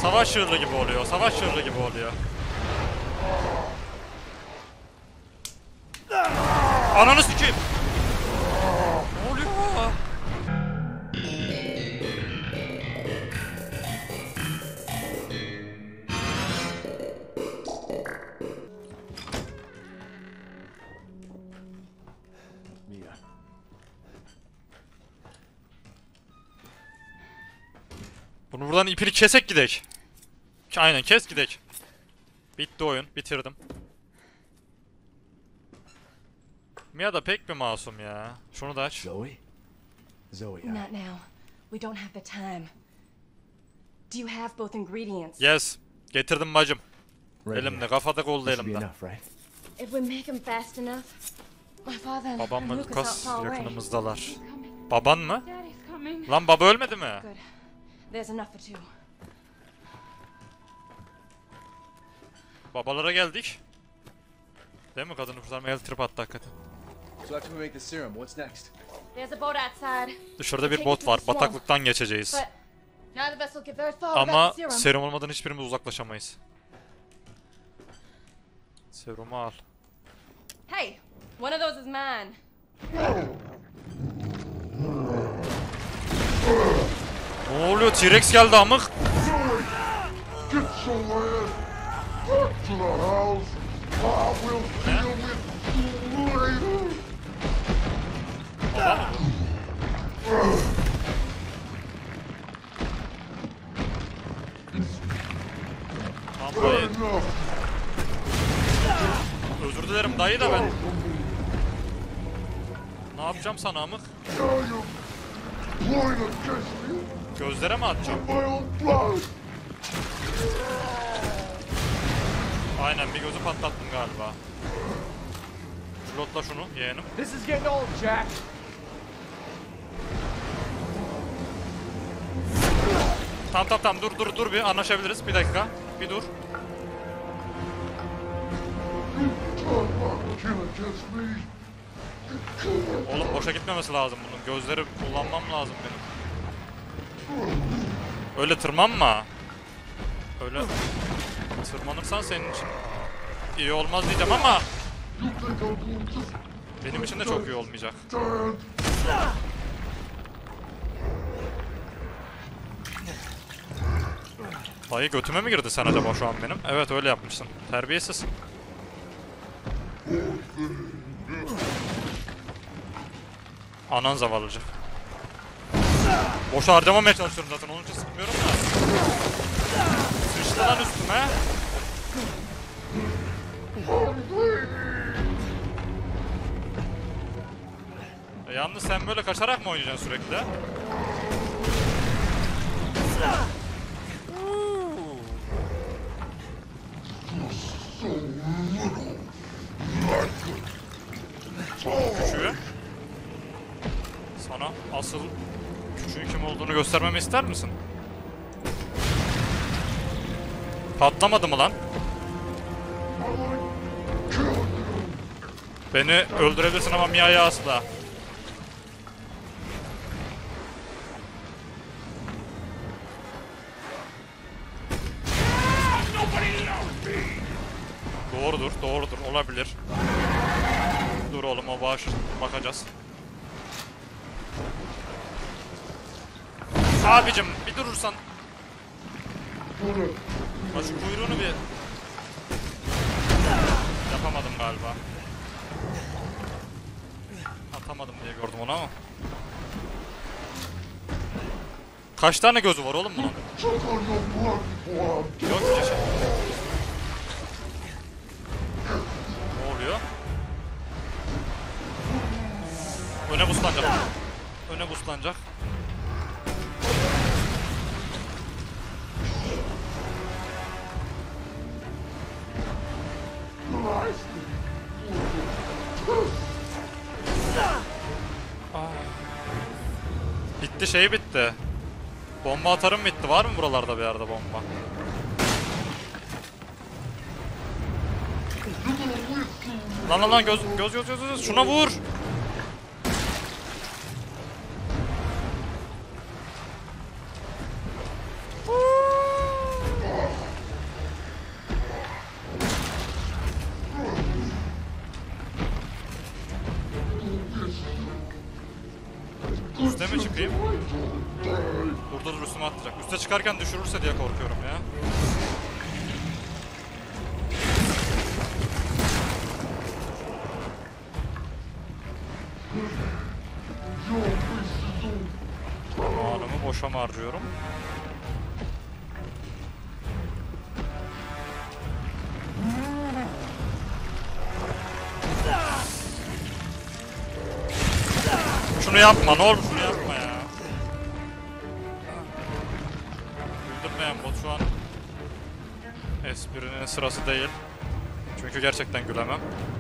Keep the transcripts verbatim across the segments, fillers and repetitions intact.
Savaş çığlığı gibi oluyor. Savaş çığlığı gibi oluyor. Ananı sikeyim. Ne oluyor? Mia. Bunu buradan ipini kesek gidek. Aynen kes gidek. Bitti oyun. Bitirdim. Mia da pek bir masum ya. Şunu da aç. Zoe? Zoe, I... Not now. We don't have the time. Do you have both ingredients? Yes. Getirdim bacım. Right Elimde. here. Kafada kolda This should be elimde. enough, right? If we make them fast enough, my father and Babam ve Lucas aren't Lucas far away. yakınımızdalar. Baban mı? Daddy's coming. Lan baba ölmedi mi? Good. There's enough for two. Babalara geldik. Değil mi? Kadını kurtarmaya geldi, trip attı hakikaten. So after we make the serum, what's next? There's a boat outside. Dışarıda bir bot var. Bataklıktan geçeceğiz. But now the vessel get very far Ama without the serum. serum olmadan hiçbirimiz uzaklaşamayız. Serumu al. Hey, one of those is mine. Ne oluyor? T-Rex geldi amık. Get your ass back to the house. I will deal with you later. Tamam dayı. Enough. Özür dilerim dayı da ben. Ne yapacağım sana amık? Now you point against me Gözlere mi atacağım? in my own blood. Aynen bir gözü patlattım galiba. Pilotla şunu yeğenim. This is getting old, Jack. Tamam tamam tamam dur dur dur bir anlaşabiliriz. Bir dakika. Bir dur. Turn my chin against me. Oğlum boşa gitmemesi lazım bunun. Gözleri kullanmam lazım benim. Öyle tırmanma. Öyle tırmanırsan senin için iyi olmaz diyeceğim ama You think I'm going to benim için de çok iyi olmayacak. stand? Dayı götüme mi girdi sen acaba şu an benim? Evet öyle yapmışsın. Terbiyesiz. Anan zavallıcık. Boşa harcamamaya çalışıyorum zaten onun için sıkmıyorum da. Sıçtı lan üstüme. E, yalnız sen böyle kaçarak mı oynayacaksın sürekli? Küçüğü. Sana asıl küçüğün kim olduğunu göstermemi ister misin? Patlamadı mı lan? Beni öldürebilirsin ama Mia'yı asla. Doğrudur, doğrudur, olabilir. Dur oğlum o bağış bakacağız. Abicim bir durursan. Bak şu kuyruğunu bir yapamadım galiba. Atamadım diye gördüm onu ama. Kaç tane gözü var oğlum bunun? Choke on your blood before I'm Yok ki şey. Ne oluyor? Öne buslanacak. Öne buslanacak. Bitti şey bitti. Bomba atarım bitti. Var mı buralarda bir yerde bomba? Lan lan lan göz göz göz göz göz şuna vur. Üste çıkarken düşürürse diye korkuyorum ya. Zamanımı boşa mı harcıyorum? Şunu yapma, ne olur şunu yapma ya. Güldürmeyen bot şu an esprinin sırası değil. Çünkü gerçekten gülemem.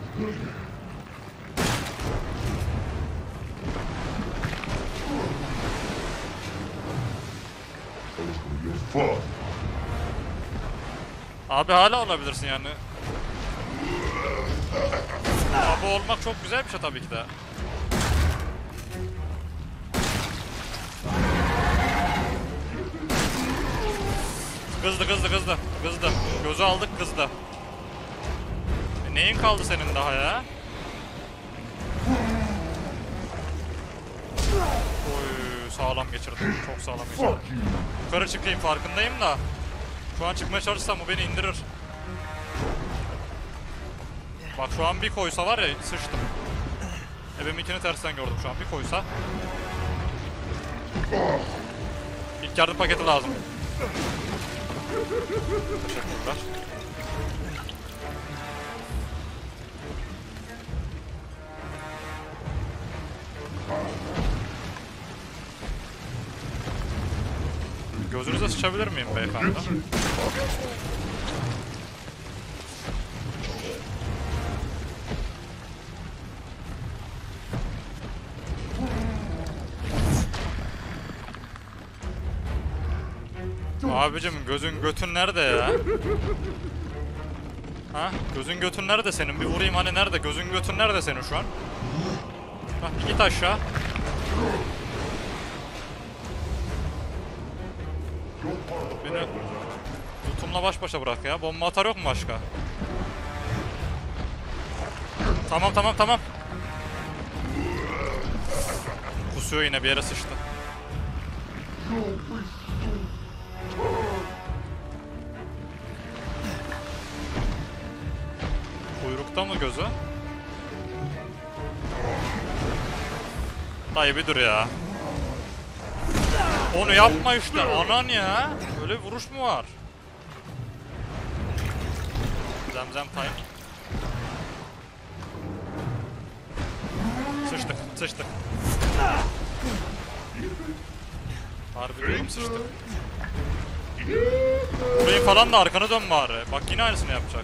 Fuck. Abi hala olabilirsin yani. Abi olmak çok güzel bir şey tabii ki de. Kızdı kızdı kızdı kızdı. Gözü aldık kızdı. E neyin kaldı senin daha ya? Oy sağlam geçirdim. Çok sağlam geçirdim. Yukarı çıkayım farkındayım da. Şu an çıkmaya çalışsam bu beni indirir. Bak şu an bir koysa var ya sıçtım. E benim ikini tersten gördüm şu an bir koysa. İlk yardım paketi lazım. Teşekkürler. Gözünüze sıçabilir miyim beyefendi? Abicim gözün götün nerede ya? Ha? Gözün götün nerede senin? Bir vurayım hani nerede? Gözün götün nerede senin şu an? Hah git aşağı. Beni tutumla baş başa bırak ya. Bomba atar yok mu başka? Tamam tamam tamam. Kusuyor yine bir yere sıçtı. Kuyrukta mı gözü? Dayı bir dur ya. Onu yapma işte anan ya. Öyle bir vuruş mu var? Zemzem time. Sıçtık sıçtık. Harbi diyorum sıçtık. Burayı falan da arkana dön bari. Bak yine aynısını yapacak.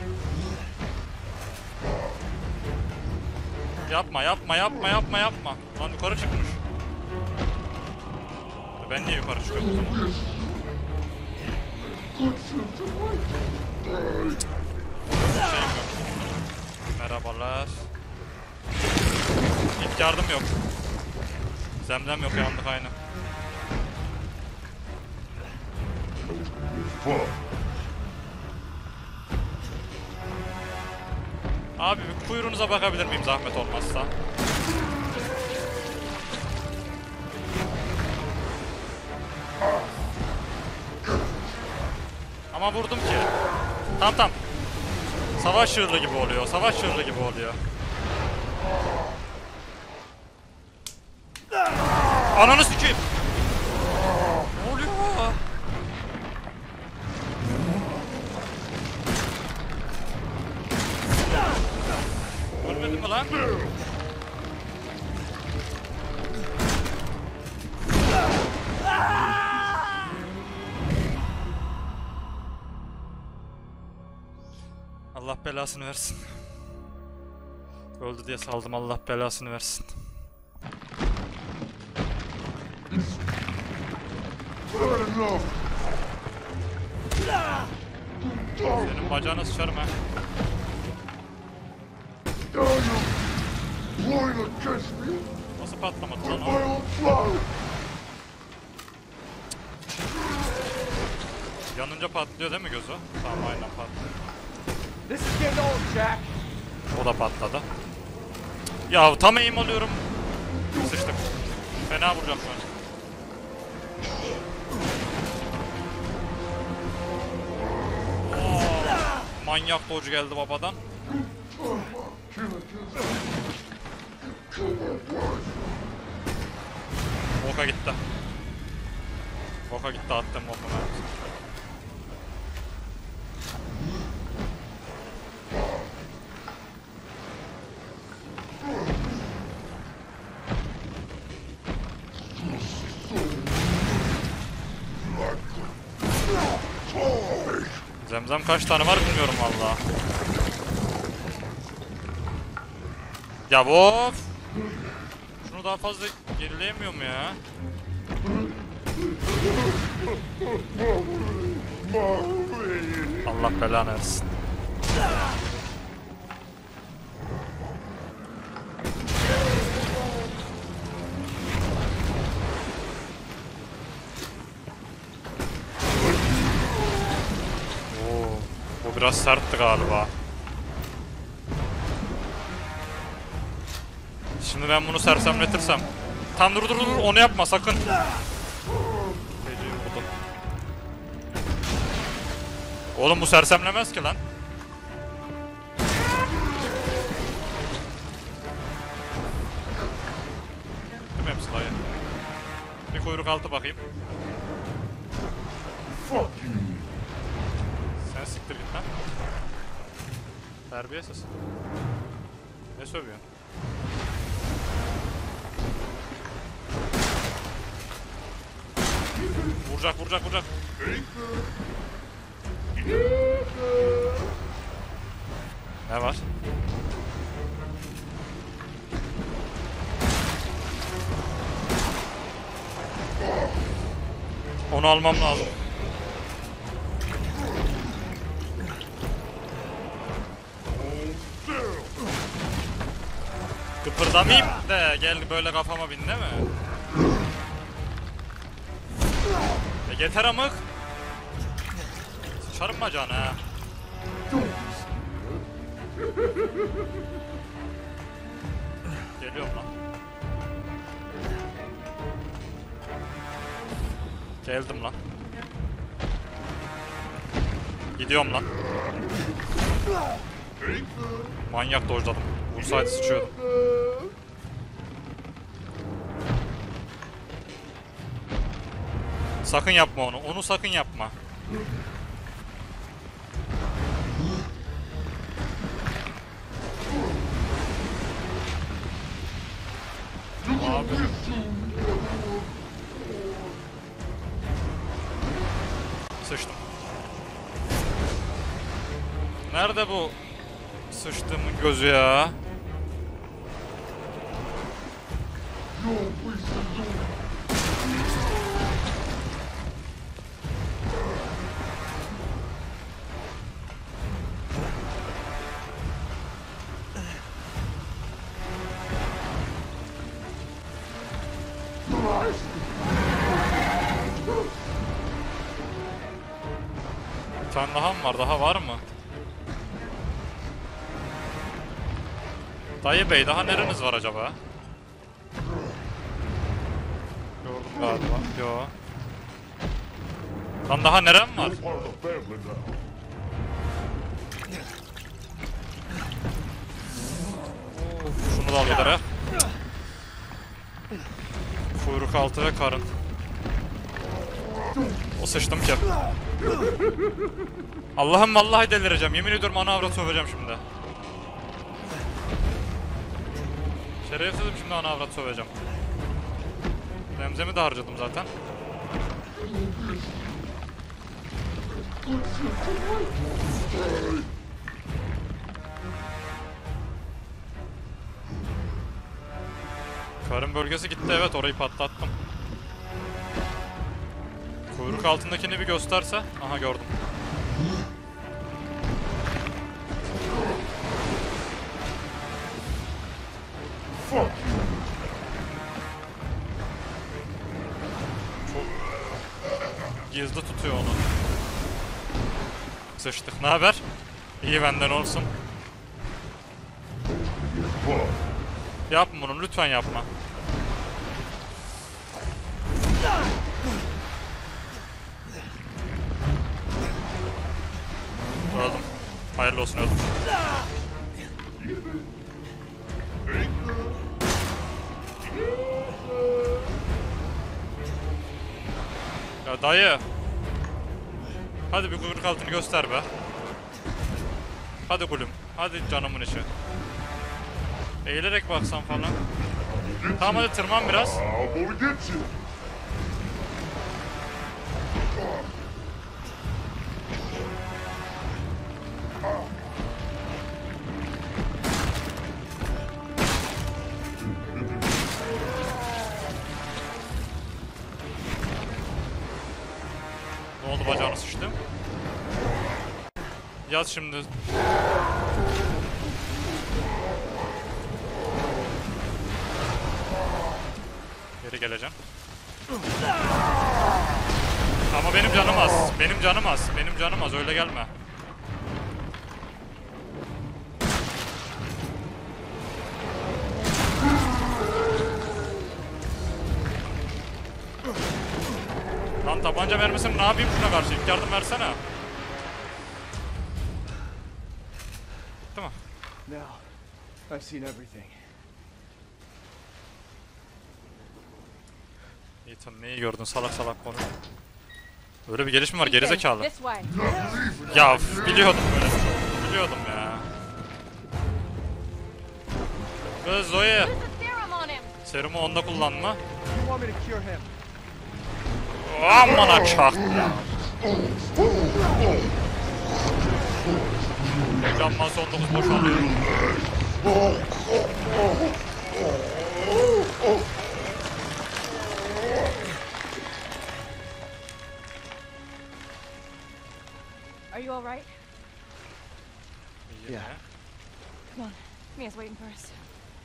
Yapma yapma yapma yapma yapma. Lan yukarı çıkmış. Ben niye yukarı çıkıyorum o zaman? Şeyim yok. Merhabalar. İlk yardım yok. Zemzem yok yandık aynı. Abi bir kuyruğunuza bakabilir miyim zahmet olmazsa? Ama vurdum ki. Tamam tamam. Savaş çığırlı gibi oluyor. Savaş çığırlı gibi oluyor. Ananı sikeyim. Ne oluyor? Ölmedi mi lan? Allah belasını versin. Öldü diye saldım, Allah belasını versin. Senin bacağına sıçarım ha. Nasıl patlamadı lan o? Yanınca patlıyor değil mi gözü? Tamam aynen patlıyor. This is getting old, Jack. O da patladı. Ya tam aim alıyorum. Sıçtık. Fena vuracağım şu an. Manyak dodge geldi babadan. Boka gitti. Boka gitti, attım bomba mermisi. Zemzem kaç tane var bilmiyorum valla. Ya of! Şunu daha fazla gerileyemiyor mu ya? Allah belanı versin. Oo, bu biraz sertti galiba. Şimdi ben bunu sersemletirsem. Tam dur dur dur, onu yapma sakın. Oğlum bu sersemlemez ki lan. Değil mi hepsi dayı? Bir kuyruk altı bakayım. Sen siktir git lan. Terbiyesiz. Ne sövüyorsun? Vuracak vuracak vuracak. Ne var? Onu almam lazım. Kıpırdamayayım de gel böyle kafama bin değil mi? E yeter amık. Sıçarım bacağına ha. Geliyorum lan. Geldim lan. Gidiyorum lan. Manyak dojladım. Vursaydı sıçıyordum. Sakın yapma onu. Onu sakın yapma. Abi. Sıçtım. Nerede bu sıçtığımın gözü ya? Bir tane daha mı var? Daha var mı? Dayı bey daha nereniz var acaba? Gördüm galiba. Yo. Lan daha nerem var? Şunu da al giderek. Kuyruk altı ve karın. O sıçtım ki. Allah'ım vallahi delireceğim. Yemin ediyorum ana avrat söveceğim şimdi. Şerefsizim şimdi ana avrat söveceğim. Zemzemi de harcadım zaten. Karın bölgesi gitti, evet orayı patlattım. Kuyruk altındakini bir gösterse. Aha gördüm. Çok gizli tutuyor onu. Sıçtık. Ne haber? İyi benden olsun. Yapma bunu lütfen yapma. Öldüm. Hayırlı olsun oğlum. Ya dayı. Hadi bir kuyruk altını göster be. Hadi kulüm. Hadi canımın içi. Eğilerek baksan falan. Tamam hadi tırman biraz. I'm gonna get you. Ne oldu, bacağını sıçtı? Yaz şimdi. Geri geleceğim. Ama benim canım az. Benim canım az. Benim canım az. Öyle gelme. Lan tabanca vermesin, ne yapayım şuna karşı? İlk yardım versene. Tamam. Now, I've seen everything. Ethan neyi gördün, salak salak konu. Böyle bir gelişme var, gerizekalı. This way. Ya üf, biliyordum böyle. Biliyordum ya. Kız Zoe. Use the serum on him. Serumu onda kullanma. You want me to cure him? Aman çak. Ekranman son dokuz boşalıyor. Are you all right? Yeah. Come on. Mia's waiting for us.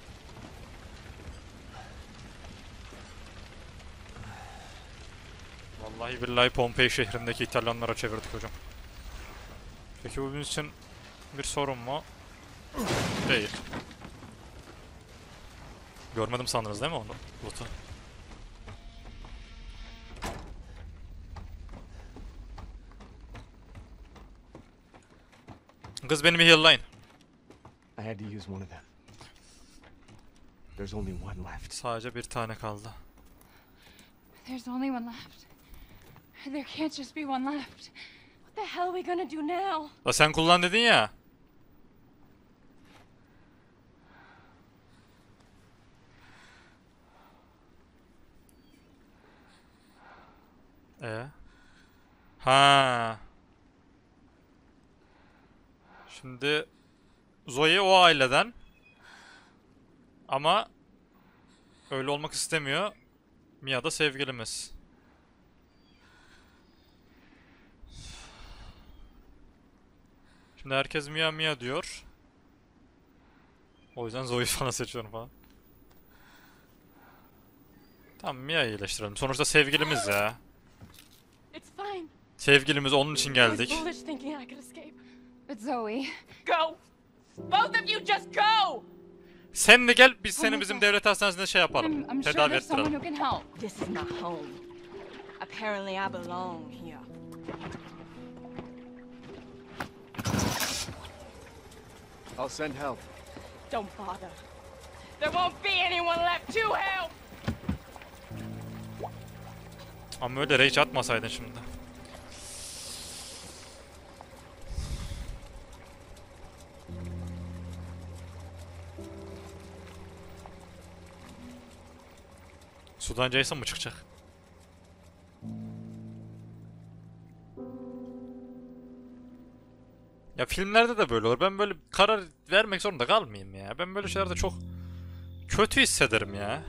Vallahi billahi Pompei şehrindeki İtalyanlara çevirdik hocam. Peki bu bizim için bir sorun mu? Değil. Görmedim sandınız değil mi onu? Loot'u. Kız beni bir heal'layın. I had to use one of them. There's only one left. Sadece bir tane kaldı. There's only one left. There can't just be one left. What the hell are we gonna do now? La sen kullan dedin ya. Ee? Ha. Şimdi Zoe o aileden. Ama öyle olmak istemiyor. Mia da sevgilimiz. Şimdi herkes Mia Mia diyor. O yüzden Zoe falan seçiyorum falan. Tamam, Mia'yı iyileştirelim. Sonuçta sevgilimiz ya. It's fine. Sevgilimiz, onun için I geldik. was foolish thinking I could escape. But Zoe, Go! Both of you just go! Sen de gel, biz seni bizim devlet hastanesinde şey I'm, yapalım. I'm sure Tedavi there's someone ettirelim. who can help. This is my home. Apparently I belong here. I'll send help. Don't bother. There won't be anyone left to help! Ama öyle rage atmasaydın şimdi. Sudan Jason mı çıkacak? Ya filmlerde de böyle olur. Ben böyle karar vermek zorunda kalmayayım ya. Ben böyle şeylerde çok kötü hissederim ya.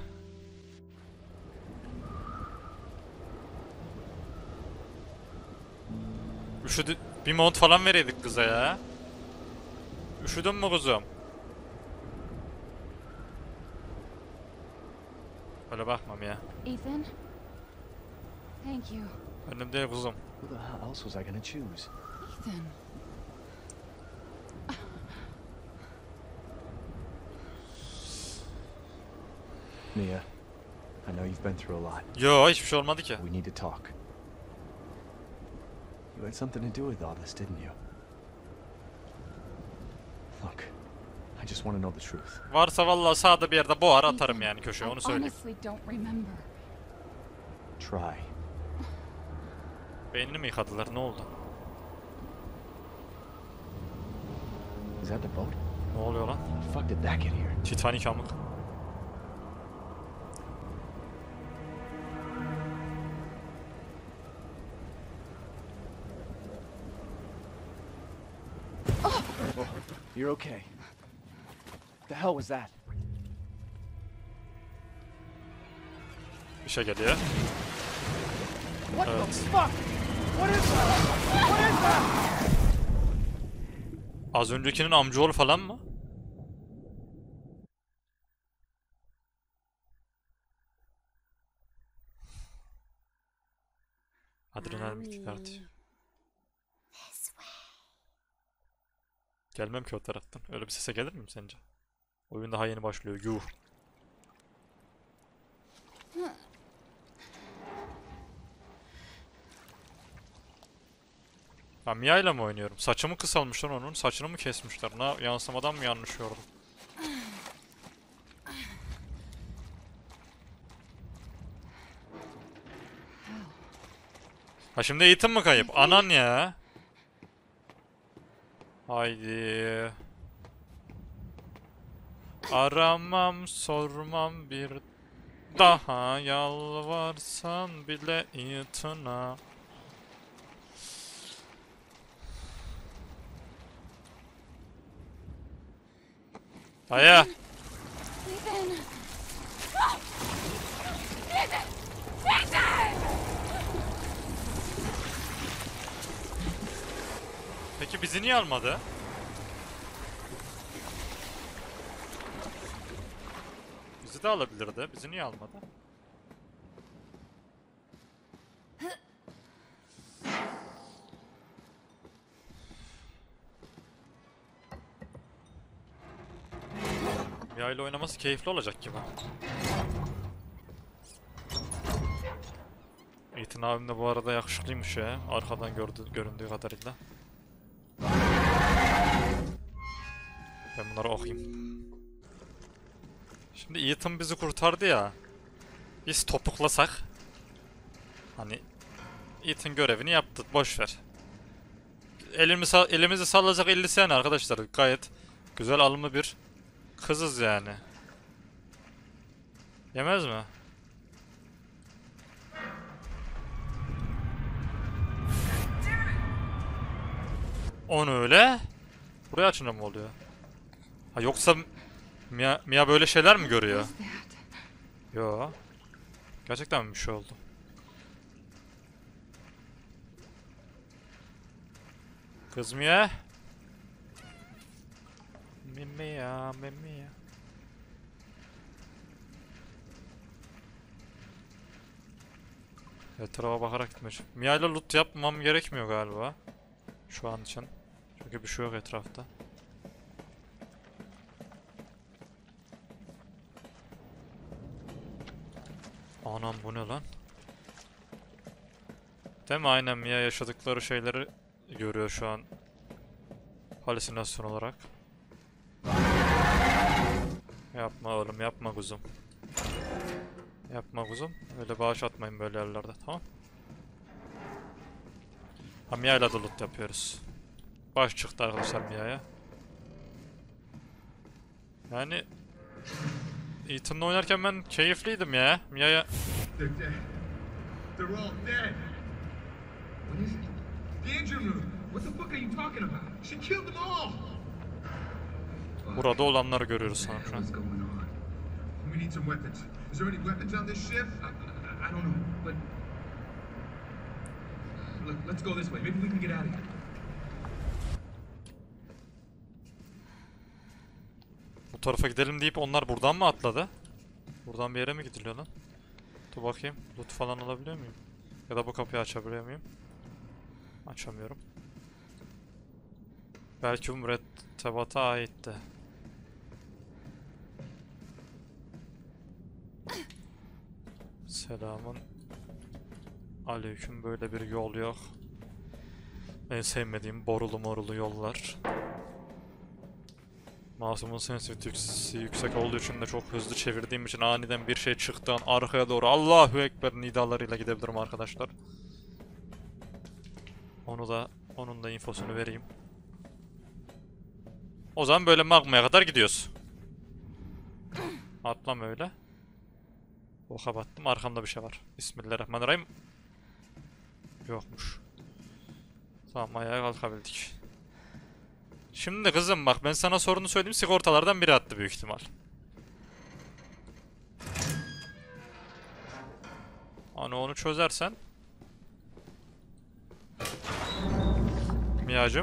Üşüdü. Bir mont falan vereydik kıza ya. Üşüdün mü kuzum? Öyle bakmam ya. Ethan? Thank you. Önüm değil kuzum. Who the hell else was I gonna choose? Ethan. Mia, I know you've been through a lot. Yo, hiçbir şey olmadı ki. We need to talk. You had something to do with all this, didn't you? just want to know the truth. Varsa vallahi sağda bir yerde boğar atarım yani köşeye, I onu söyleyeyim. honestly don't remember. Try. Beynini mi yıkadılar, ne oldu? Is that the boat? Ne oluyor lan? How the fuck did that get here? Titanic amık. Oh, you're okay. What the hell was that? Bir şey geliyor. What Evet. the fuck? What is that? What is that? Az öncekinin amcaoğlu falan mı? Adrenalin çıkartıyor. Gelmem ki o taraftan. Öyle bir sese gelir miyim sence? Oyun daha yeni başlıyor. Yuh. Ben Mia ile mi oynuyorum? Saçı mı kısalmışlar onun? Saçını mı kesmişler? Ne, yansımadan mı yanlış gördüm? Ha şimdi eğitim mi kayıp? Anan ya. Haydi. Aramam, sormam bir daha, yalvarsan bile itina. Dayı. Ethan! Ah! Ethan! Ethan! Peki bizi niye almadı? Bizi de alabilirdi. Bizi niye almadı? Mia ile oynaması keyifli olacak gibi. Ethan abim de bu arada yakışıklıymış ya. Arkadan gördü, göründüğü kadarıyla. Ben bunları okuyayım. Şimdi Ethan bizi kurtardı ya. Biz topuklasak. Hani Ethan görevini yaptı. Boş ver. Elimizi, elimizi sallayacak elli sene arkadaşlar. Gayet güzel alımlı bir kızız yani. Yemez mi? Onu öyle. Buraya açınca mı oluyor? Ha yoksa Mia, Mia böyle şeyler mi görüyor? Yo. Gerçekten mi bir şey oldu? Kız Mia. Mia, Mia. Etrafa bakarak gitmeye çalışıyorum. Mia ile loot yapmam gerekmiyor galiba. Şu an için. Çünkü bir şey yok etrafta. Anam bu ne lan? Değil mi? Aynen Mia yaşadıkları şeyleri görüyor şu an. Halüsinasyon olarak. Yapma oğlum, yapma kuzum. Yapma kuzum. Öyle bağış atmayın böyle yerlerde, tamam? Ha, Mia ile de loot yapıyoruz. Baş çıktı arkadaşlar Mia'ya. Yani Ethan'la oynarken ben keyifliydim ya. Mia'ya... They're dead. They're all dead. What is it? The engine room. What the fuck are you talking about? She killed them all. Burada olanları görüyoruz What the sanırım. hell is going on? We need some weapons. Is there any weapons on this ship? I, I, I don't know, but look, let's go this way. Maybe we can get out of here. Bu tarafa gidelim deyip onlar buradan mı atladı? Buradan bir yere mi gidiliyor lan? Dur bakayım. Loot falan alabiliyor muyum? Ya da bu kapıyı açabiliyor muyum? Açamıyorum. Belki bu mürettebata aitti. Selamun aleyküm. Böyle bir yol yok. En sevmediğim borulu morulu yollar. Mouse'umun sensitivitesi yüksek olduğu için de çok hızlı çevirdiğim için aniden bir şey çıktığı an arkaya doğru Allahu Ekber nidalarıyla gidebilirim arkadaşlar. Onu da, onun da infosunu vereyim. O zaman böyle magmaya kadar gidiyoruz. Atlam öyle. Oka battım. Arkamda bir şey var. Bismillahirrahmanirrahim. Yokmuş. Tamam, ayağa kalkabildik. Şimdi kızım bak, ben sana sorunu söyleyeyim. Sigortalardan biri attı büyük ihtimal. Hani onu çözersen. Miyacım.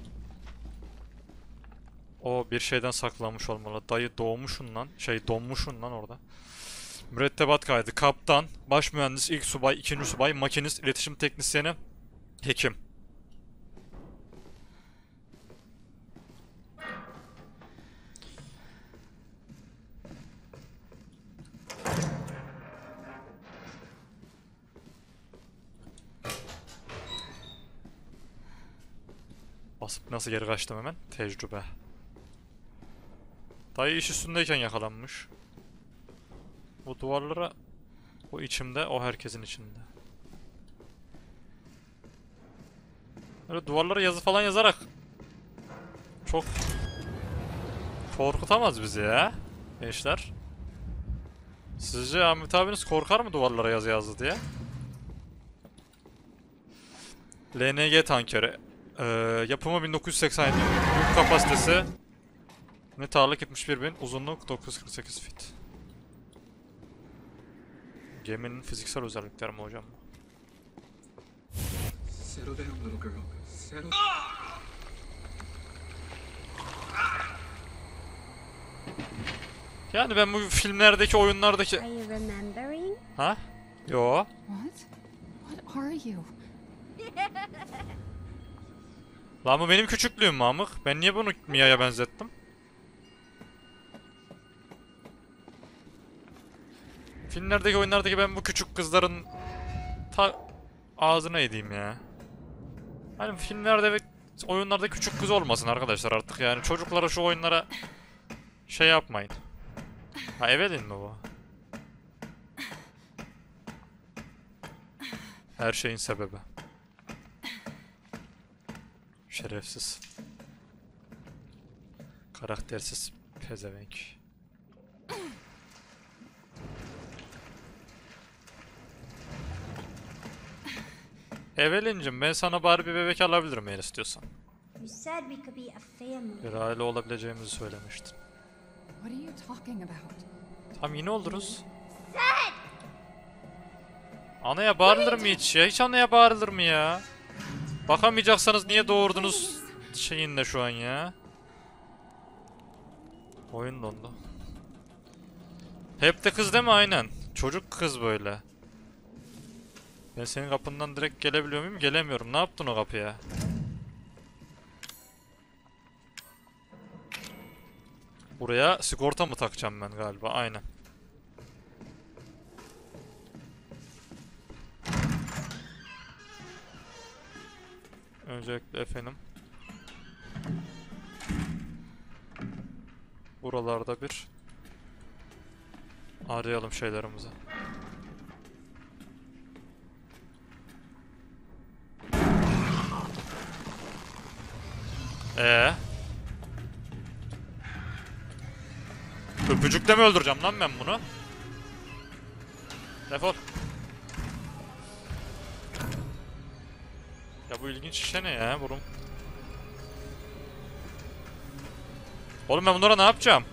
O bir şeyden saklanmış olmalı. Dayı doğmuşun lan. Şey donmuşun lan orada. Mürettebat kaydı. Kaptan, baş mühendis, ilk subay, ikinci subay, makinist, iletişim teknisyeni, hekim. Basıp nasıl geri kaçtım hemen? Tecrübe. Dayı iş üstündeyken yakalanmış. Bu duvarlara, o içimde, o herkesin içinde. Öyle duvarlara yazı falan yazarak çok korkutamaz bizi ya gençler. Sizce Ahmet abiniz korkar mı duvarlara yazı yazdı diye? L N G tankeri. Ee, yapımı bin dokuz yüz seksen yedi. Yük kapasitesi. Net ağırlık yetmiş bir bin. Uzunluk dokuz yüz kırk sekiz fit. Geminin fiziksel özellikleri mi hocam? Settle down, little girl. Settle. Yani ben bu filmlerdeki, oyunlardaki... Are you remembering? Ha? Yo. What? What are you? Lan bu benim küçüklüğüm Mamık. Ben niye bunu Mia'ya benzettim? Filmlerdeki, oyunlardaki ben bu küçük kızların ta ağzına edeyim ya. Hani filmlerde ve oyunlarda küçük kız olmasın arkadaşlar artık yani. Çocuklara şu oyunlara şey yapmayın. Ha, Evelyn mi bu? Her şeyin sebebi. Şerefsiz. Karaktersiz pezevenk. Evelyn'cim, ben sana bari bir bebek alabilirim eğer istiyorsan. You said we could be a family. Bir aile olabileceğimizi söylemiştin. What are you talking about? Tamam, yine oluruz. Anaya bağırılır mı hiç ya? Hiç anaya bağırılır mı ya? Bakamayacaksanız niye doğurdunuz şeyinle şu an ya? Oyun dondu. Hep de kız değil mi? Aynen. Çocuk kız böyle. Ben senin kapından direkt gelebiliyor muyum? Gelemiyorum. Ne yaptın o kapıya? Buraya sigorta mı takacağım ben galiba? Aynen. Öncelikle efendim. Buralarda bir arayalım şeylerimizi. Ee? Öpücükle mi öldüreceğim lan ben bunu? Defol. Ya bu ilginç şişe ne ya burun? Oğlum ben bunlara ne yapacağım?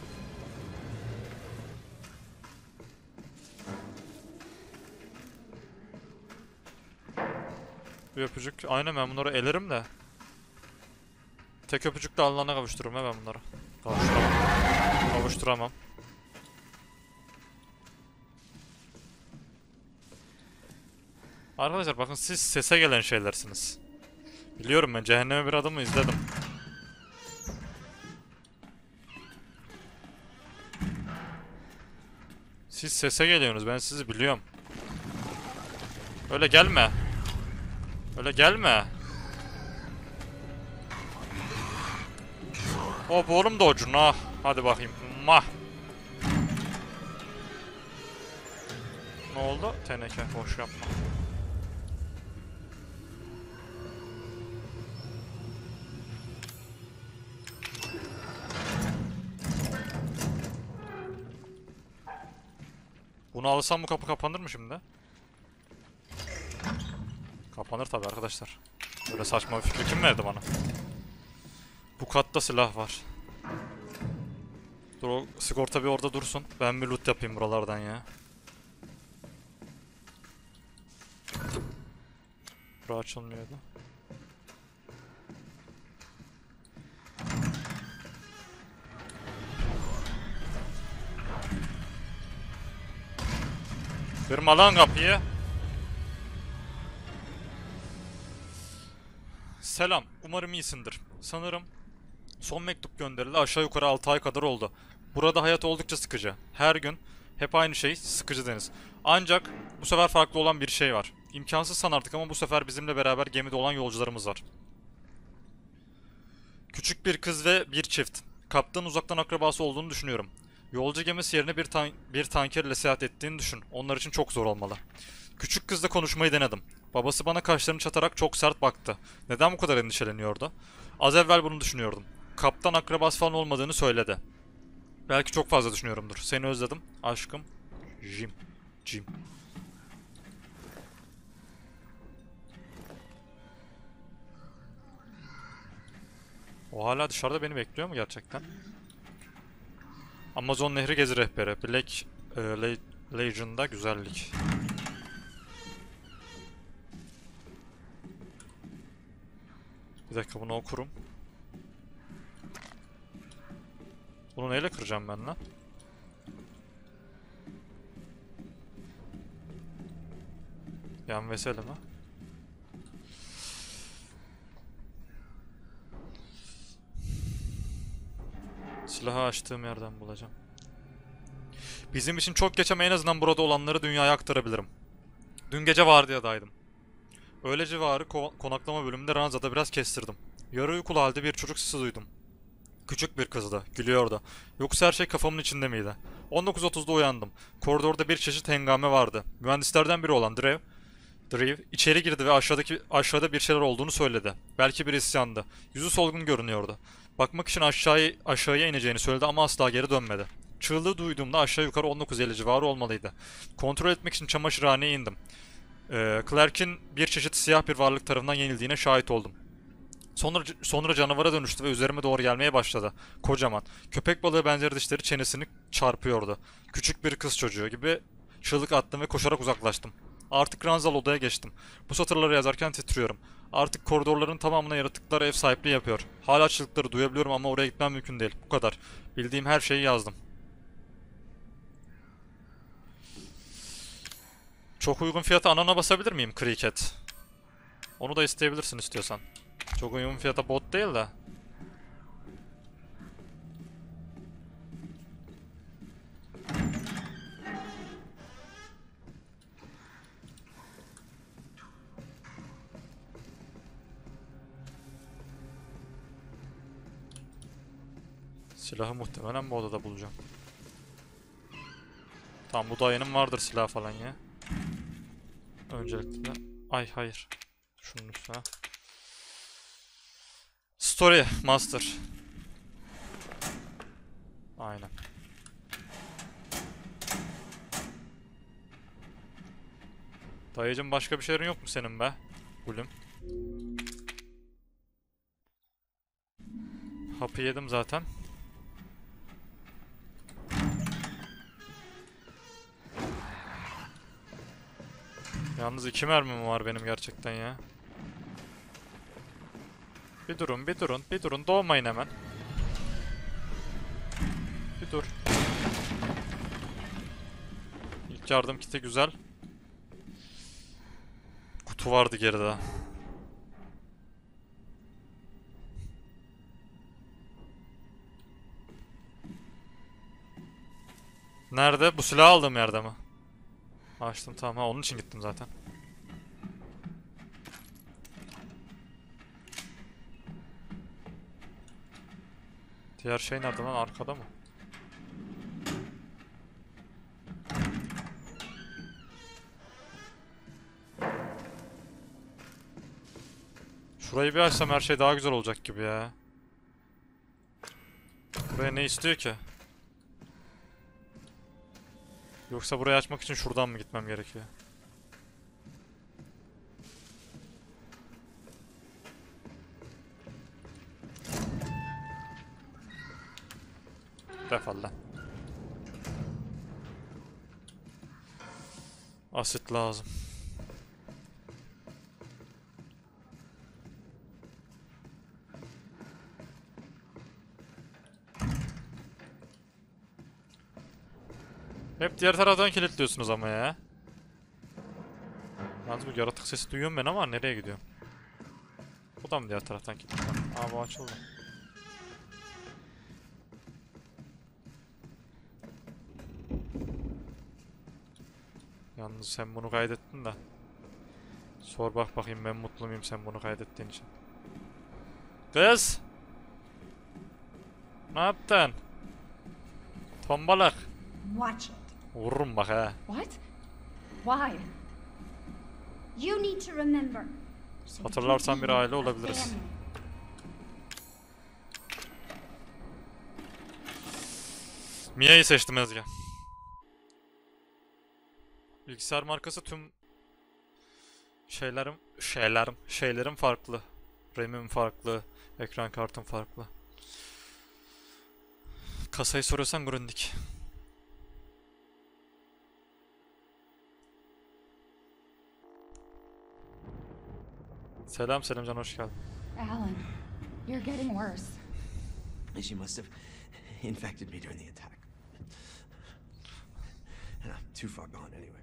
Bir öpücük. Aynen, ben bunları elerim de. Tek öpücükle Allah'ına kavuştururum ya ben bunları. Kavuşturamam. Kavuşturamam. Arkadaşlar bakın, siz sese gelen şeylersiniz. Biliyorum, ben Cehenneme Bir Adım'ı izledim. Siz sese geliyorsunuz, ben sizi biliyorum. Öyle gelme. Öyle gelme. Hop oğlum da ucuna. Hadi bakayım. Mah. Ne oldu? Teneke boş yapma. Bunu alsam bu kapı kapanır mı şimdi? Kapanır tabi arkadaşlar. Böyle saçma bir fikri kim verdi bana? Bu katta silah var. Dur o sigorta bir orada dursun. Ben bir loot yapayım buralardan ya. Bura açılmıyordu. Kırma lan kapıyı. Selam, umarım iyisindir. Sanırım son mektup gönderildi aşağı yukarı altı ay kadar oldu. Burada hayat oldukça sıkıcı. Her gün hep aynı şey, sıkıcı deniz. Ancak bu sefer farklı olan bir şey var. İmkansız sanardık ama bu sefer bizimle beraber gemide olan yolcularımız var. Küçük bir kız ve bir çift. Kaptanın uzaktan akrabası olduğunu düşünüyorum. Yolcu gemisi yerine bir, tan bir tanker ile seyahat ettiğini düşün. Onlar için çok zor olmalı. Küçük kızla konuşmayı denedim. Babası bana kaşlarını çatarak çok sert baktı. Neden bu kadar endişeleniyordu? Az evvel bunu düşünüyordum. Kaptan akrabası falan olmadığını söyledi. Belki çok fazla düşünüyorumdur. Seni özledim. Aşkım. Jim. Jim. O hala dışarıda beni bekliyor mu gerçekten? Amazon Nehri gezi rehberi. Black e, Le Legion'da güzellik. Bir dakika bunu okurum. Bunu neyle kıracağım ben lan? Yan veseli mi? Silahı açtığım yerden bulacağım. Bizim için çok geç ama en azından burada olanları dünyaya aktarabilirim. Dün gece vardiyadaydım. Öğle civarı ko konaklama bölümünde ranzada biraz kestirdim. Yarı uykulu halde bir çocuk sesi duydum. Küçük bir kızdı, gülüyordu. Yoksa her şey kafamın içinde miydi? on dokuz otuzda uyandım. Koridorda bir çeşit hengame vardı. Mühendislerden biri olan Drew, Drew içeri girdi ve aşağıdaki aşağıda bir şeyler olduğunu söyledi. Belki bir isyandı. Yüzü solgun görünüyordu. Bakmak için aşağıya, aşağıya ineceğini söyledi ama asla geri dönmedi. Çığlığı duyduğumda aşağı yukarı on dokuz elli civarı olmalıydı. Kontrol etmek için çamaşırhaneye indim. Ee, Clark'in bir çeşit siyah bir varlık tarafından yenildiğine şahit oldum. Sonra, sonra canavara dönüştü ve üzerime doğru gelmeye başladı. Kocaman. Köpek balığı benzeri dişleri çenesini çarpıyordu. Küçük bir kız çocuğu gibi çığlık attım ve koşarak uzaklaştım. Artık ranzal odaya geçtim. Bu satırları yazarken titriyorum. Artık koridorların tamamına yaratıklar ev sahipliği yapıyor. Hala çığlıkları duyabiliyorum ama oraya gitmem mümkün değil. Bu kadar. Bildiğim her şeyi yazdım. Çok uygun fiyata anana basabilir miyim Cricket? Onu da isteyebilirsin istiyorsan. Çok uygun fiyata bot değil de. Silahı muhtemelen bu odada bulacağım. Tamam bu dayının vardır silah falan ya. Öncelikle. Ay hayır. Şunun üstüne. Story Master. Aynen. Dayıcım başka bir şeylerin yok mu senin be? Gülüm. Hapı yedim zaten. Yalnız iki mermim var benim gerçekten ya. Bir durun, bir durun, bir durun. Doğmayın hemen. Bir dur. İlk yardım kiti güzel. Kutu vardı geride. Nerede? Bu silahı aldığım yerde mi? Açtım tamam. Ha, onun için gittim zaten. Diğer şey nerede lan? Arkada mı? Şurayı bir açsam her şey daha güzel olacak gibi ya. Buraya ne istiyor ki? Yoksa burayı açmak için şuradan mı gitmem gerekiyor? Defol lan. Asit lazım. Hep diğer taraftan kilitliyorsunuz ama ya. Yalnız bu yaratık sesi duyuyorum ben ama nereye gidiyorum? Bu da mı diğer taraftan kilitli? Aa, bu açıldı. Yalnız sen bunu kaydettin de. Sor bak bakayım, ben mutlu muyum sen bunu kaydettiğin için. Kız! Ne yaptın? Tombalak. Watch it. Vururum bak ha. What? Why? You need to remember. so we Hatırlarsan can bir be aile a olabiliriz. family. Mia'yı seçtim Ezgi. Bilgisayar markası tüm şeylerim, şeylerim, şeylerim farklı. RAM'im farklı, ekran kartım farklı. Kasayı soruyorsan Grundig. Selam Selimcan, hoş geldin. Alan, you're getting worse. She must have infected me during the attack. And I'm too far gone anyway.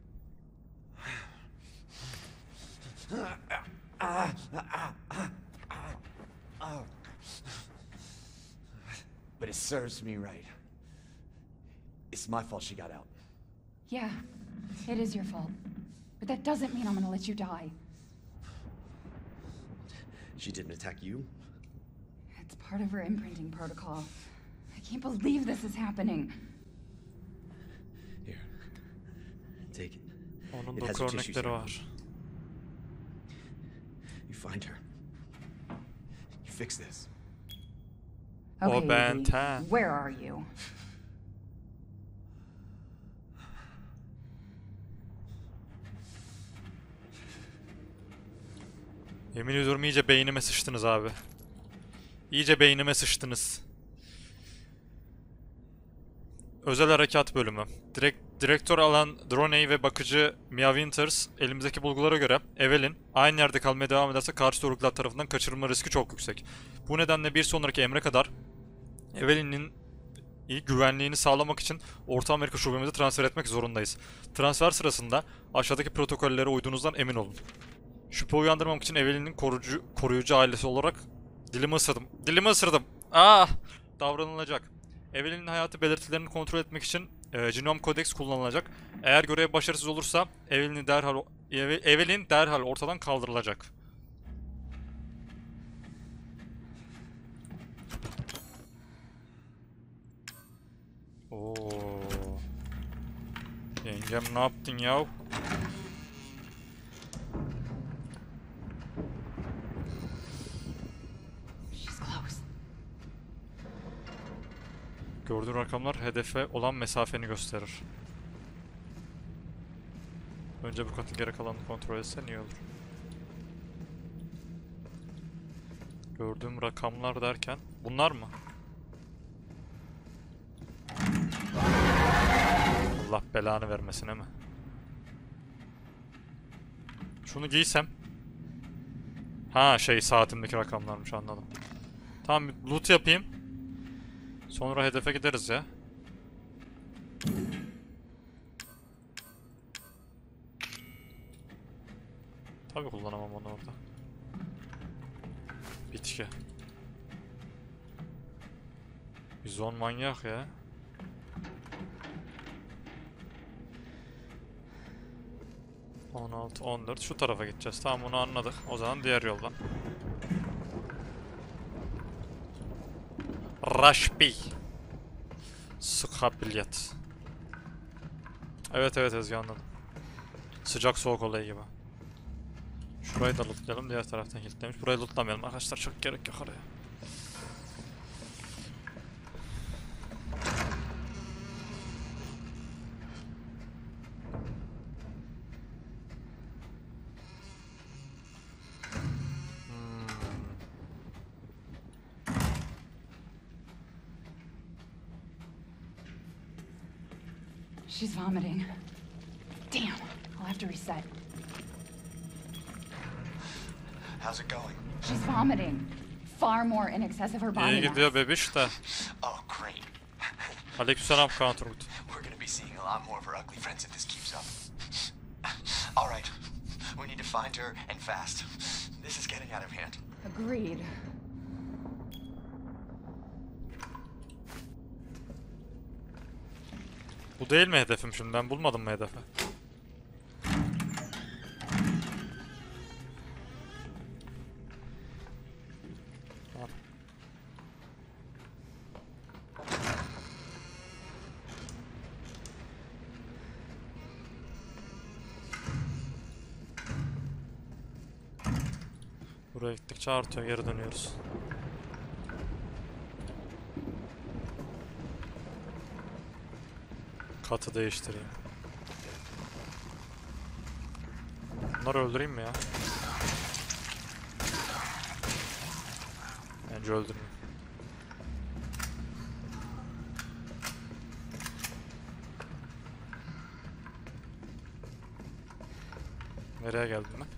But it serves me right. It's my fault she got out. Yeah, it is your fault. But that doesn't mean I'm gonna let you die. She didn't attack you? It's part of her imprinting protocol. I can't believe this is happening. Here. Take it. Onun It da has her tissue örnekleri sample. var. You find her. You fix this. Okay, O Ben Lee, ten. where are you? Yemin ediyorum iyice beynime sıçtınız abi. İyice beynime sıçtınız. Özel harekat bölümü. Direkt, direktör alan Droney ve bakıcı Mia Winters, elimizdeki bulgulara göre Evelyn aynı yerde kalmaya devam ederse karşı doruklar tarafından kaçırılma riski çok yüksek. Bu nedenle bir sonraki emre kadar Evelyn'in iyi güvenliğini sağlamak için Orta Amerika şubemize transfer etmek zorundayız. Transfer sırasında aşağıdaki protokollere uyduğunuzdan emin olun. Şüphe uyandırmamak için Evelyn'in koruyucu, koruyucu ailesi olarak dilimi ısırdım. Dilimi ısırdım. Ah! Davranılacak. Evelyn'in hayatı belirtilerini kontrol etmek için e, Genome Codex kullanılacak. Eğer görev başarısız olursa Evelyn derhal Eve- Evelyn derhal ortadan kaldırılacak. Oo. Yengem ne yaptın yav? She's close. Gördüğün rakamlar hedefe olan mesafeni gösterir. Önce bu katın geri kalanını kontrol etsen iyi olur. Gördüğüm rakamlar derken bunlar mı? Allah belanı vermesin mi? Şunu giysem. Ha şey saatimdeki rakamlarmış, anladım. Tamam, loot yapayım. Sonra hedefe gideriz ya. Tabii kullanamam onu orada. Bitki. Bizon manyak ya. on altı on dört şu tarafa gideceğiz. Tamam, bunu anladık. O zaman diğer yoldan. Rush B. Skabiliyet. Evet evet Ezgi anladım. Sıcak soğuk olayı gibi. Şurayı da lootlayalım, diğer taraftan kilitlemiş. Burayı lootlamayalım arkadaşlar, çok gerek yok oraya. She's vomiting. Damn, I'll have to reset. How's it going? She's vomiting. Far more in excess of her body İyi mass. gidiyor bebiş de. Oh, great. Aleykümselam Kaan Turgut. We're gonna be seeing a lot more of her ugly friends if this keeps up. All right. We need to find her, and fast. This is getting out of hand. Agreed. Bu değil mi hedefim şimdi? Ben bulmadım mı hedefi? Tamam. Buraya gittikçe artıyor, geri dönüyoruz. Katı değiştireyim. Bunları öldüreyim mi ya? Bence öldürmeyeyim. Nereye geldim ben?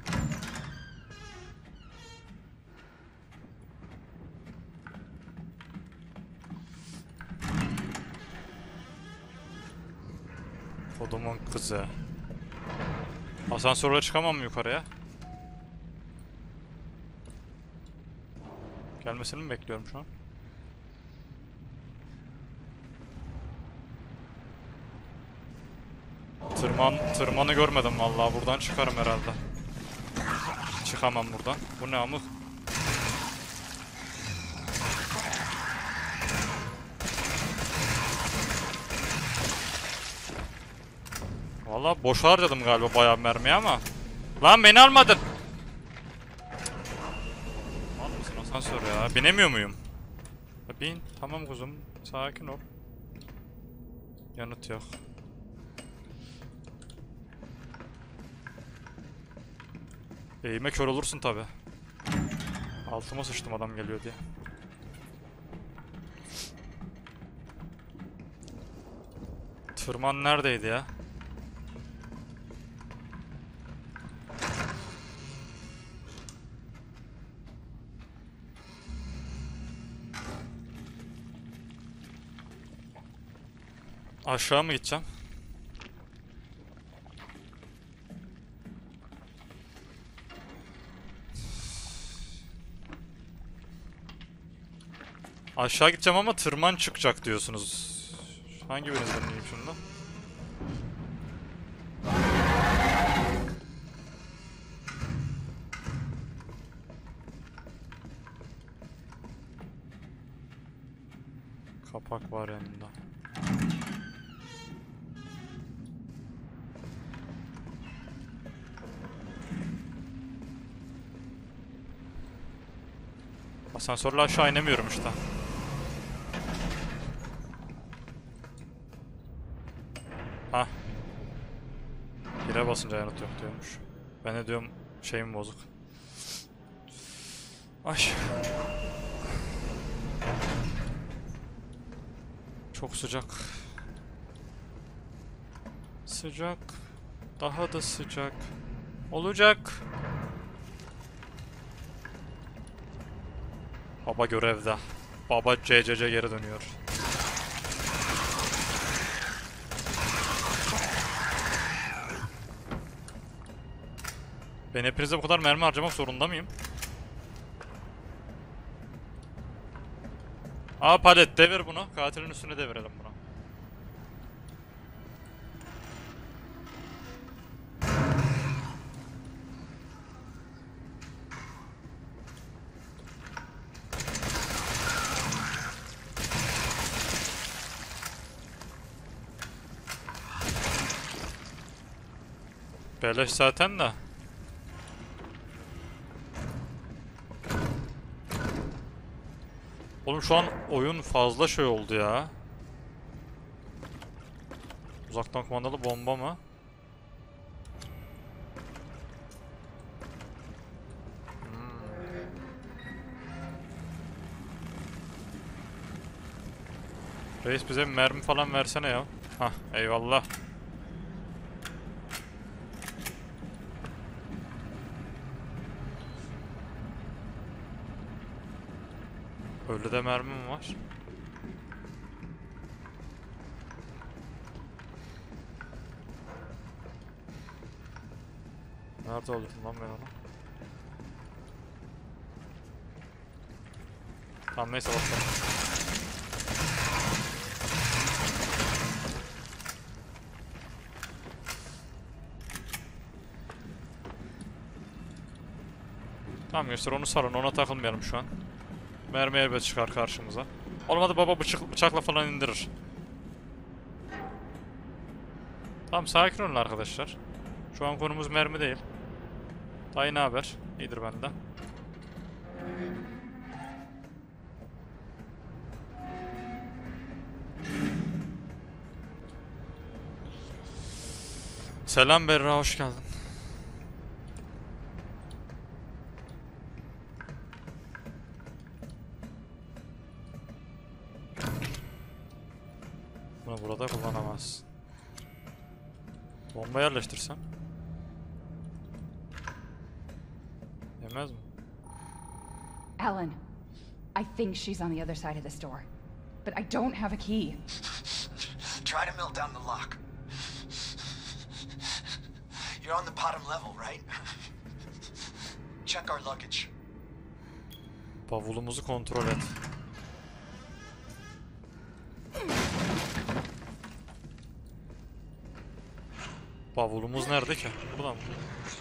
Kodumun kızı. Asansörle çıkamam mı yukarıya? Gelmesini mi bekliyorum şu an? Tırman, tırmanı görmedim vallahi, buradan çıkarım herhalde. Çıkamam buradan. Bu ne amık? Vallahi boş harcadım galiba bayağı mermi ama. Lan beni almadın. Al mısın asansör ya? Binemiyor muyum? Bin. Tamam kuzum. Sakin ol. Yanıt yok. Eğime kör olursun tabi. Altıma sıçtım adam geliyor diye. Tırman neredeydi ya? Aşağı mı gideceğim? Aşağı gideceğim ama tırman çıkacak diyorsunuz. Hangi birinizden diyeyim şunda? Kapak var yanında. Asansörle aşağı inemiyorum işte. Hah. Bire basınca yanıt yok diyormuş. Ben de diyorum şeyim bozuk. Ay. Çok sıcak. Sıcak. Daha da sıcak. Olacak. Baba görevde. Baba C C C geri dönüyor. Ben hepinize bu kadar mermi harcamak zorunda mıyım? Aa palet, devir bunu. Katilin üstüne devirelim bunu. Keleş zaten de. Oğlum şu an oyun fazla şey oldu ya. Uzaktan kumandalı bomba mı? Reis bize bir mermi falan versene ya. Hah, eyvallah. Öyle de mermi mi var? Nerede öldürdüm lan ben onu? Tamam neyse bakalım. Tamam gençler onu sarın, ona takılmayalım şu an. Mermi elbet çıkar karşımıza. Olmadı baba bıçak, bıçakla falan indirir. Tamam sakin olun arkadaşlar. Şu an konumuz mermi değil. Dayı ne haber? İyidir benden. Selam Berra, hoş geldin. Bunu burada kullanamaz. Bomba yerleştirsem. Yemez mi? Ellen, I think she's on the other side of this door, but I don't have a key. Try to melt down the lock. You're on the bottom level, right? Check our luggage. Bavulumuzu kontrol et. Bavulumuz nerede ki? Burada mı?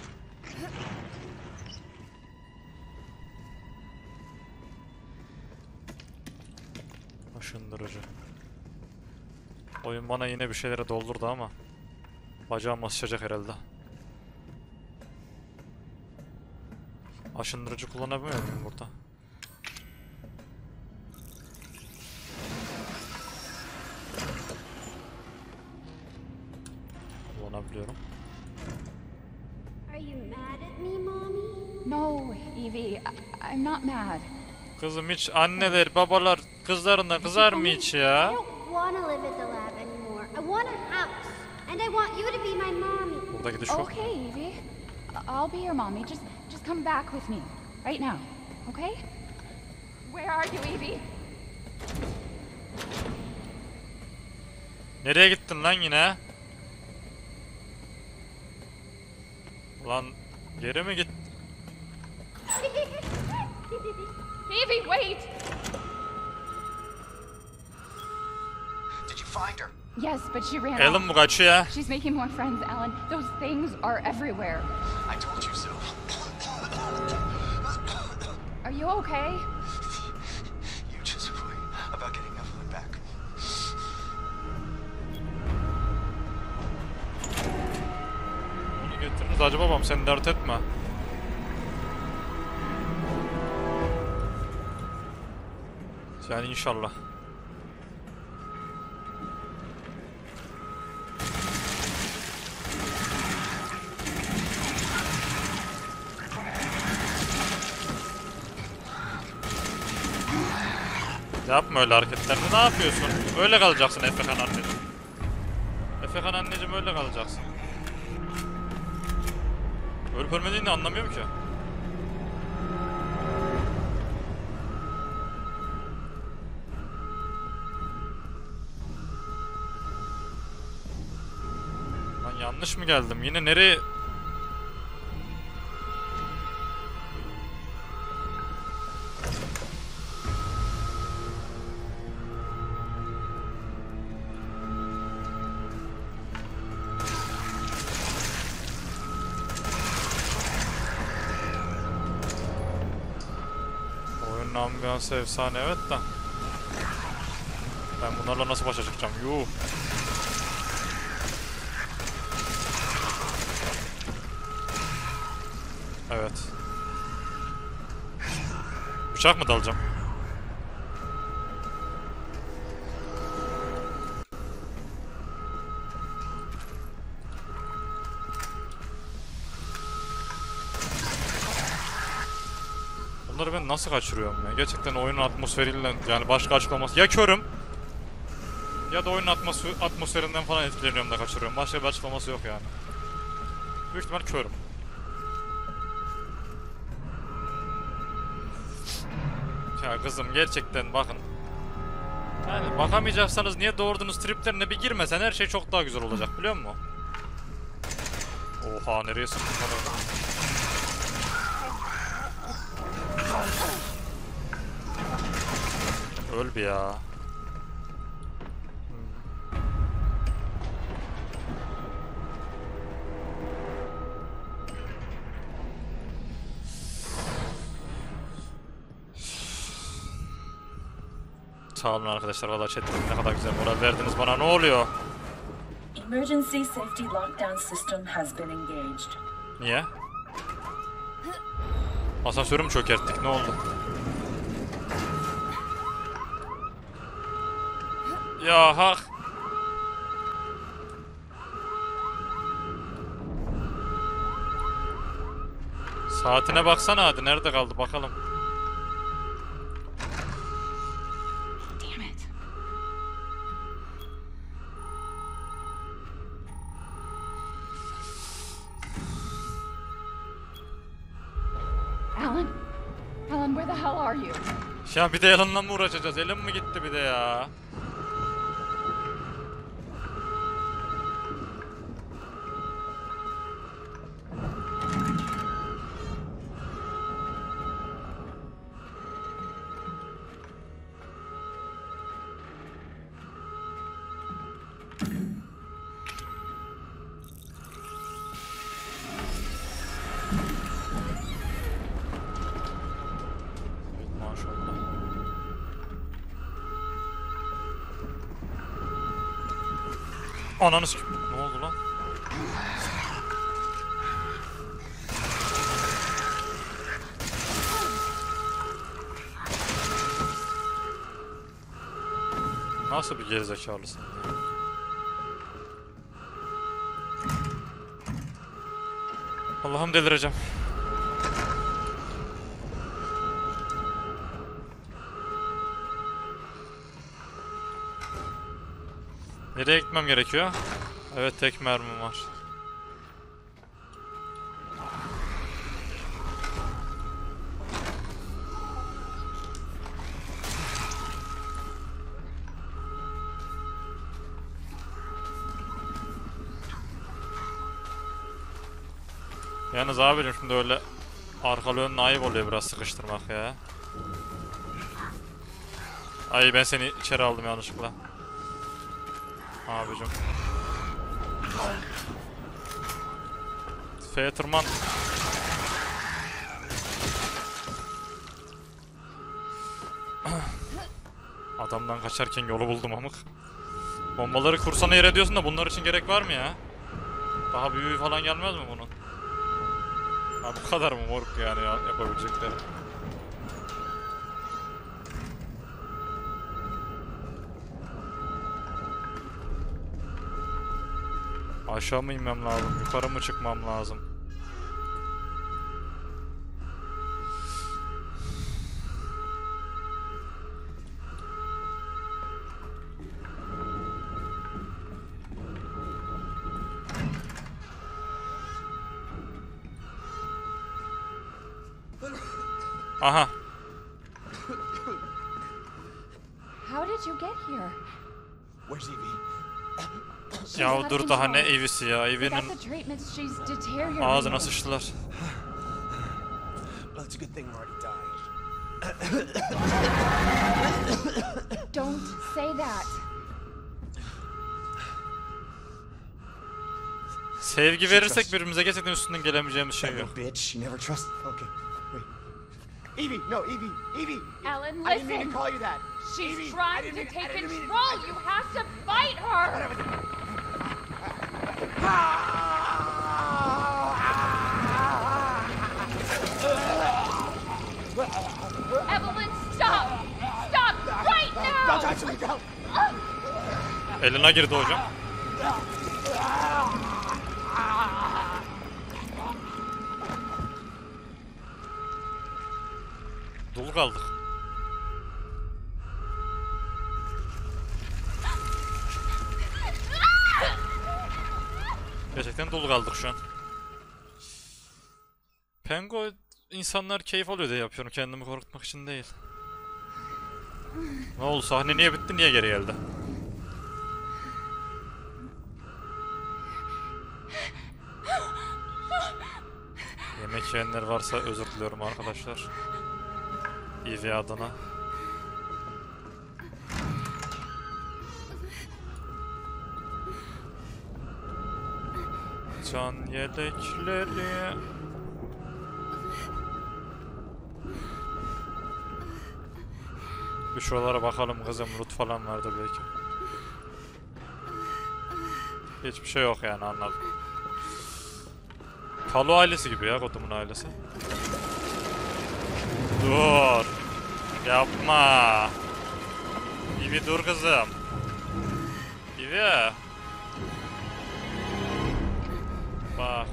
Aşındırıcı. Oyun bana yine bir şeylere doldurdu ama bacağım basacak herhalde. Aşındırıcı kullanabiliyor muyum burada? Kullanabiliyorum. Are you mad at me, Mommy? No, Evie, I I'm not mad. Kızım hiç anneler, babalar kızlarına kızar mı hiç I ya? don't want to live at the lab anymore. I want a house. And I want you to be my mommy. Burada gidiş yok. Okay, Evie. I- I'll be your mommy. Just just come back with me right now, okay? Where are you, Evie? Nereye gittin lan yine? Lan geri mi git? Evie, wait! Did you find her? Yes, but she ran Ellen out. bu kaçıyor. She's making more friends, Ellen. Those things are everywhere. I told you so. Are you okay? You just worry about getting Evelyn back. Bunu getiririz acaba babam, sen dert etme. Yani inşallah. Yapma öyle hareketlerini. Ne yapıyorsun? Öyle kalacaksın Efekan anneciğim. Efekan anneciğim öyle kalacaksın. Ölüp ölmediğini anlamıyorum ki. Lan yanlış mı geldim? Yine nereye... Oyunun ambiyansı efsane evet de. Ben bunlarla nasıl başa çıkacağım? Yuh. Evet. Bıçak mı dalacağım? Bunları ben nasıl kaçırıyorum ya? Gerçekten oyunun atmosferiyle, yani başka açıklaması. Ya körüm ya da oyunun atmosfer atmosferinden falan etkileniyorum da kaçırıyorum. Başka bir açıklaması yok yani. Büyük ihtimal körüm. Ya kızım gerçekten bakın. Yani bakamayacaksanız niye doğurdunuz triplerine bir girmesen her şey çok daha güzel olacak, biliyor musun? Oha, nereye sıktın bana? Öl bir ya. Sağ olun arkadaşlar, valla chatte ne kadar güzel moral verdiniz bana. Ne oluyor? Emergency safety lockdown system has been engaged. Niye? Asansörü mü çökerttik? Ne oldu? Ya hak. Saatine baksana hadi, nerede kaldı bakalım. Damn it. Alan? Alan, where the hell are you? Ya bir de Alan'la mı uğraşacağız? Elim mi gitti bir de ya? Maşallah. Ananı s***. Ne oldu lan? Nasıl bir gerizekalısın? Allah'ım delireceğim. Nereye gitmem gerekiyor? Evet, tek mermim var. Yalnız abicim şimdi öyle arkalı önüne ayıp oluyor biraz sıkıştırmak ya. Ay, ben seni içeri aldım yanlışlıkla. Abicim. F'ye tırman. Adamdan kaçarken yolu buldum amık. Bombaları kursana yer ediyorsun da bunlar için gerek var mı ya? Daha büyüğü falan gelmez mi bunun? Ha, bu kadar mı moruk yani ya, yapabilecekleri? Aşağı mı inmem lazım? Yukarı mı çıkmam lazım? Aha. How did you get here? Where's Evie? She's Ya lost dur daha ne control. evisi ya, Without evinin the treatments, she's deteriorating. ağzına sıçtılar. Well, it's a good thing Marty died. Don't say that. Sevgi verirsek birbirimize gerçekten üstünden gelemeyeceğimiz şey That yok. little bitch, she never trusted. Okay, wait. Evie, no, Evie, Evie. Alan, I didn't mean listen. to call you that. She's Evie, I trying didn't to mean- I take didn't mean- control. You have to fight her. Evelyn, stop! Stop right now! Eline girdi hocam. Dul kaldık. Gerçekten dolu kaldık şu an. Pengo insanlar keyif alıyor diye yapıyorum, kendimi korkutmak için değil. Ne oldu, sahne niye bitti, niye geri geldi? Yemek yiyenler varsa özür diliyorum arkadaşlar. Evie adına. Can yelekleri. Bir şuralara bakalım kızım, loot falan vardı belki. Hiçbir şey yok yani, anladım. Kalu ailesi gibi ya, kodumun ailesi. Dur. Yapma. Evie dur kızım. Evie. Bak.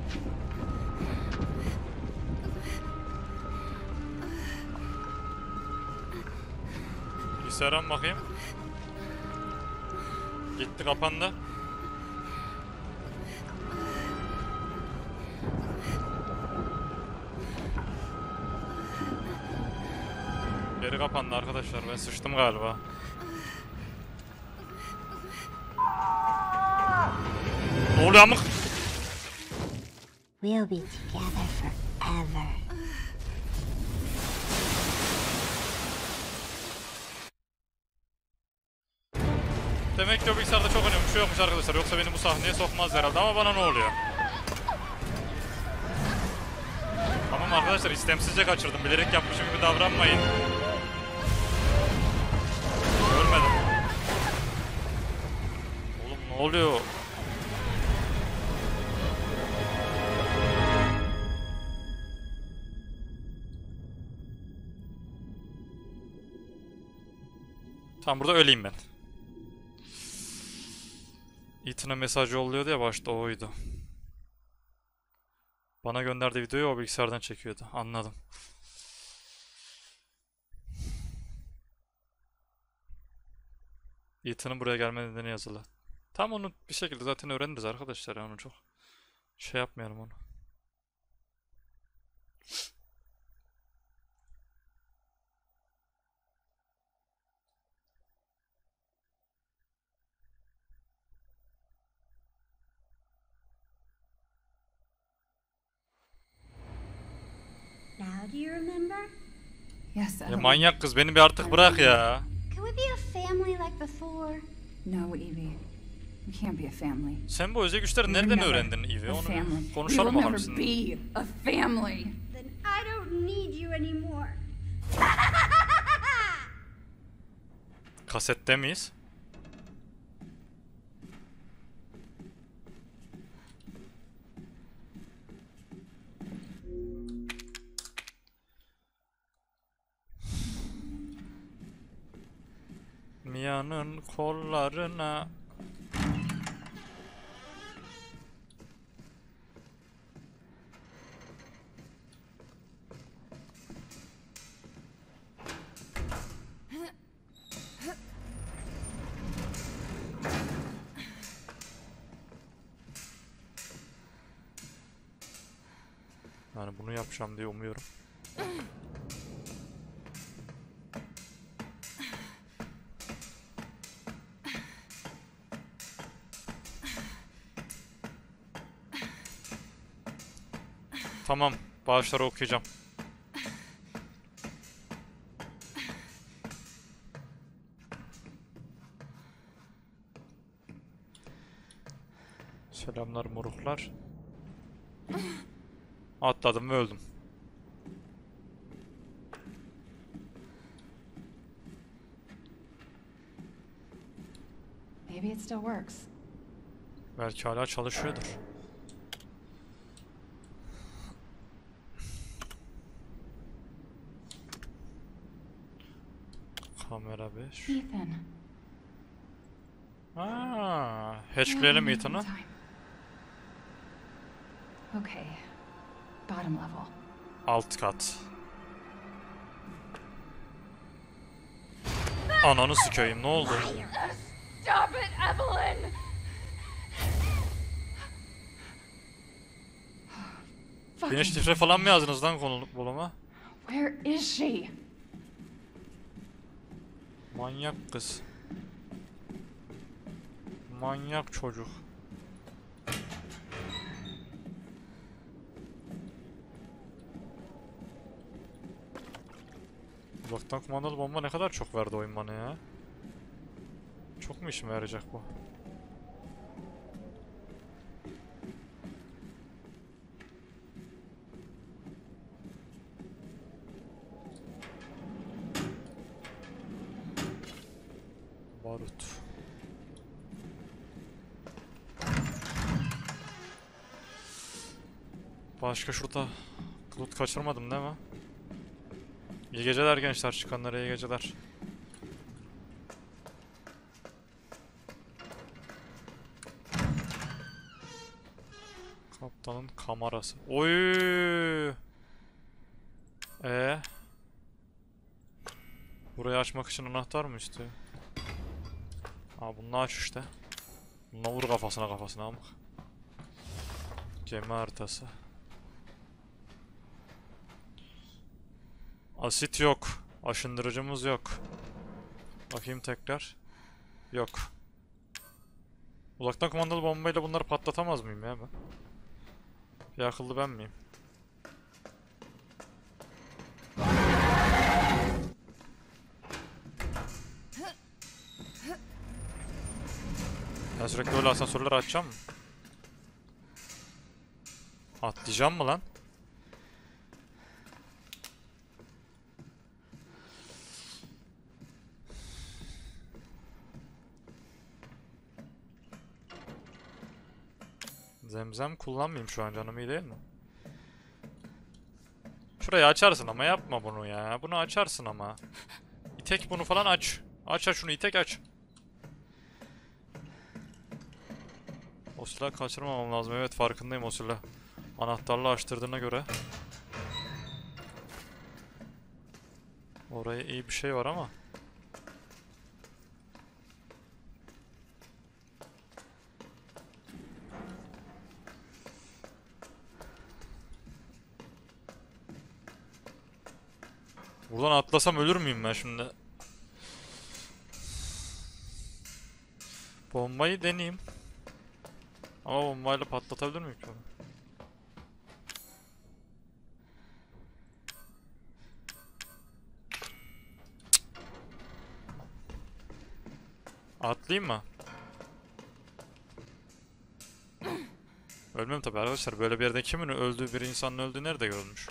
Bilgisayara mı bakayım? Gitti, kapandı. Geri kapandı arkadaşlar, ben sıçtım galiba. Ne oluyor amık? We'll be together forever. Demek ki o bilgisayarda çok önemli bir şey yokmuş arkadaşlar. Yoksa beni bu sahneye sokmaz herhalde, ama bana ne oluyor? Tamam arkadaşlar, istemsizce kaçırdım. Bilerek yapmışım gibi davranmayın. Ölmedim. Oğlum ne oluyor? Tamam, burada öleyim ben. Ethan'a mesaj yolluyordu ya başta, oydu. Bana gönderdiği videoyu o bilgisayardan çekiyordu. Anladım. Ethan'ın buraya gelme nedeni yazılı. Tam onu bir şekilde zaten öğreniriz arkadaşlar. Yani onu çok şey yapmayalım onu. Now do you remember? Yes, Ya Evelyn. manyak kız, beni bir artık bırak ya. Can we be a family like before? No, Evie. We can't be a family. Sen bu özel güçleri We're nereden never öğrendin Evie? a Onu family. konuşalım We will bakalım never sizinle. be a family. Then I don't need you anymore. Kasette miyiz? Mia'nın kollarına. Yani bunu yapacağım diye umuyorum. Tamam, bağışları okuyacağım. Selamlar moruklar. Atladım ve öldüm. Maybe it still works. Belki hala çalışıyordur. Kamera beş. Ethan. Aaa. Hatchleyelim Ethan'ı. Time. Okay. Bottom level. Alt kat. Ananı sikeyim, ne oldu? Stop it, Evelyn! Güneş şifre falan mı yazdınız lan konu buluma? Where is she? Manyak kız. Manyak çocuk. Uzaktan kumandalı bomba ne kadar çok verdi oyun bana ya. Çok mu işime yarayacak bu? Barut. Başka şurada loot kaçırmadım değil mi? İyi geceler gençler, çıkanlara iyi geceler. Kaptanın kamerası. Oy! Ee? Burayı açmak için anahtar mı istiyor? Ha bunu aç işte. Bununla vur kafasına kafasına amk. Gemi haritası. Asit yok. Aşındırıcımız yok. Bakayım tekrar. Yok. Uzaktan kumandalı bombayla bunları patlatamaz mıyım ya ben? Bir akıllı ben miyim? Ben sürekli öyle asansörleri açacağım mı? Atlayacağım mı lan? Zemzem kullanmayayım şu an, canım iyi değil mi? Şurayı açarsın ama yapma bunu ya. Bunu açarsın ama. İtek bunu falan aç. Aç aç şunu, itek aç. O silahı kaçırmamam lazım. Evet farkındayım o silah. Anahtarla açtırdığına göre. Oraya iyi bir şey var ama. Buradan atlasam ölür müyüm ben şimdi? Bombayı deneyeyim. Ama bombayla patlatabilir miyim ki onu? Atlayayım mı? Ölmem tabi arkadaşlar. Böyle bir yerde kimin öldüğü, bir insanın öldüğü nerede görülmüş?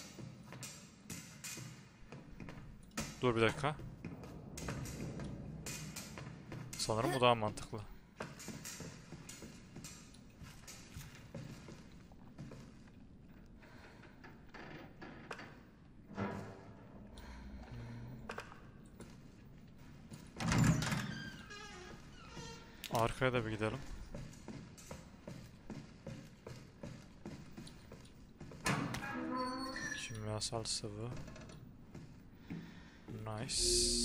Dur bir dakika. Sanırım bu daha mantıklı. Arkaya da bir gidelim. Kimyasal sıvı. Nice.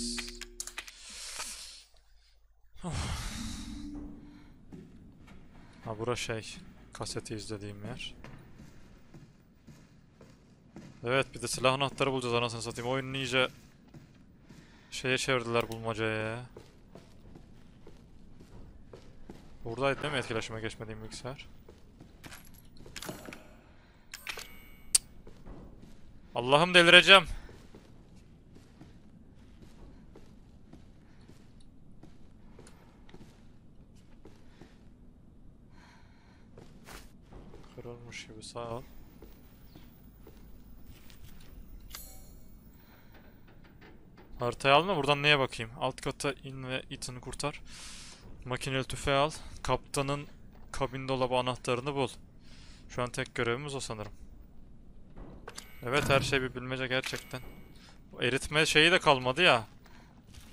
Ha bura şey, kaseti izlediğim yer. Evet bir de silah anahtarı bulacağız anasını satayım. Oyunu iyice şeye çevirdiler, bulmacaya ya. Buradaydı değil mi etkileşime geçmediğim bilgisayar? Allah'ım delireceğim. Kırılmış gibi, sağ ol. Haritayı alma, buradan neye bakayım? Alt kata in ve Ethan'ı kurtar. Makineli tüfeği al. Kaptanın kabin dolabı anahtarını bul. Şu an tek görevimiz o sanırım. Evet her şey bir bilmece gerçekten. O eritme şeyi de kalmadı ya.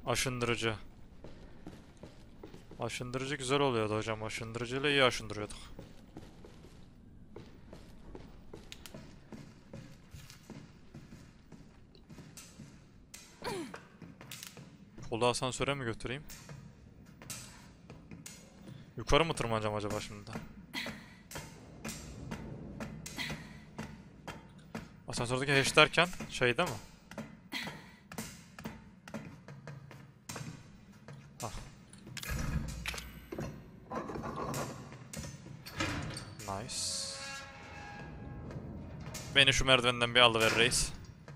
Aşındırıcı. Aşındırıcı güzel oluyordu hocam. Aşındırıcıyla iyi aşındırıyorduk. Kolu asansöre mi götüreyim? Yukarı mı tırmanacağım acaba şimdi? Asansördeki hash derken şeyde mi? Ah. Nice. Beni şu merdivenden bir alıver reis.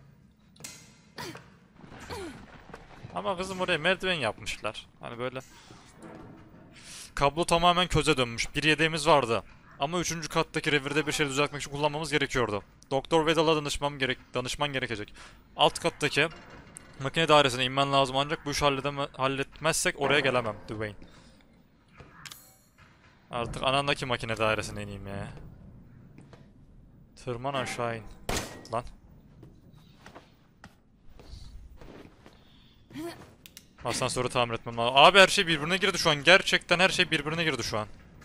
Ama kızım oraya merdiven yapmışlar. Hani böyle kablo tamamen köze dönmüş. Bir yedeğimiz vardı. Ama üçüncü kattaki revirde bir şey düzeltmek için kullanmamız gerekiyordu. Doktor Vedal'a danışmam gerek danışman gerekecek. Alt kattaki makine dairesine inmen lazım ancak bu işi halledeme halletmezsek oraya gelemem Dwayne. Artık anandaki makine dairesine ineyim ya. Tırman aşağı in. Lan. Asansörü tamir etmem lazım. Abi her şey birbirine girdi şu an. Gerçekten her şey birbirine girdi şu an.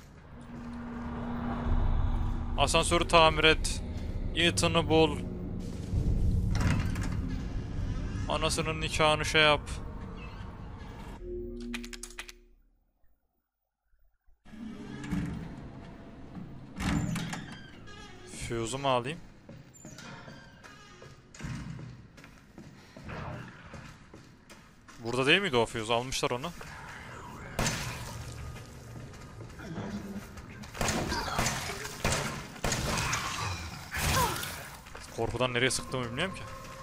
Asansörü tamir et. Ethan'ı bul. Anasının nikahını şey yap. Fuse'umu alayım. Burada değil miydi o fuse? Almışlar onu. Korkudan nereye sıktığımı bilmiyorum ki.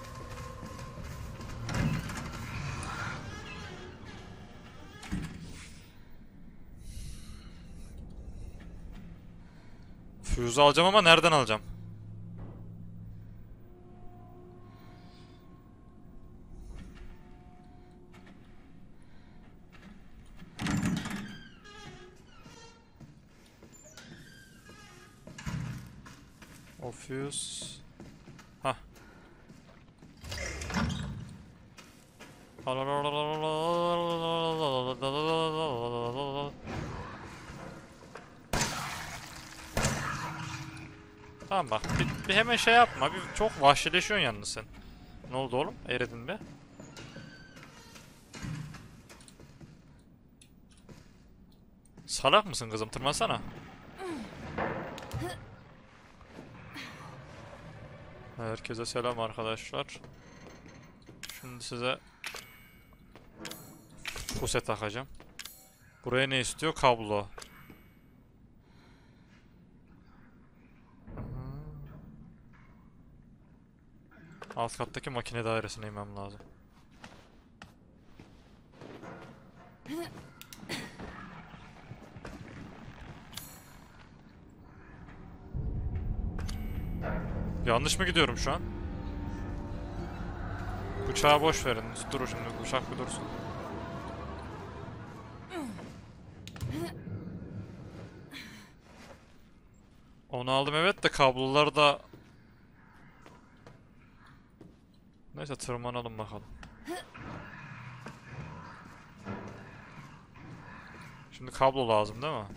Fuse'u alacağım ama nereden alacağım? O fuse... Hah. Tamam bak, bir, bir hemen şey yapma, bir çok vahşileşiyorsun yalnız sen. Ne oldu oğlum? Eridin be. Salak mısın kızım? Tırmansana. Herkese selam arkadaşlar. Şimdi size puse takacağım. Buraya ne istiyor? Kablo. Alt kattaki makine dairesine inmem lazım. Yanlış mı gidiyorum şu an? Bıçağı boş verin. Durun şimdi, bıçak bir dursun. Onu aldım evet de kablolar da... Neyse tırmanalım bakalım. Şimdi kablo lazım değil mi?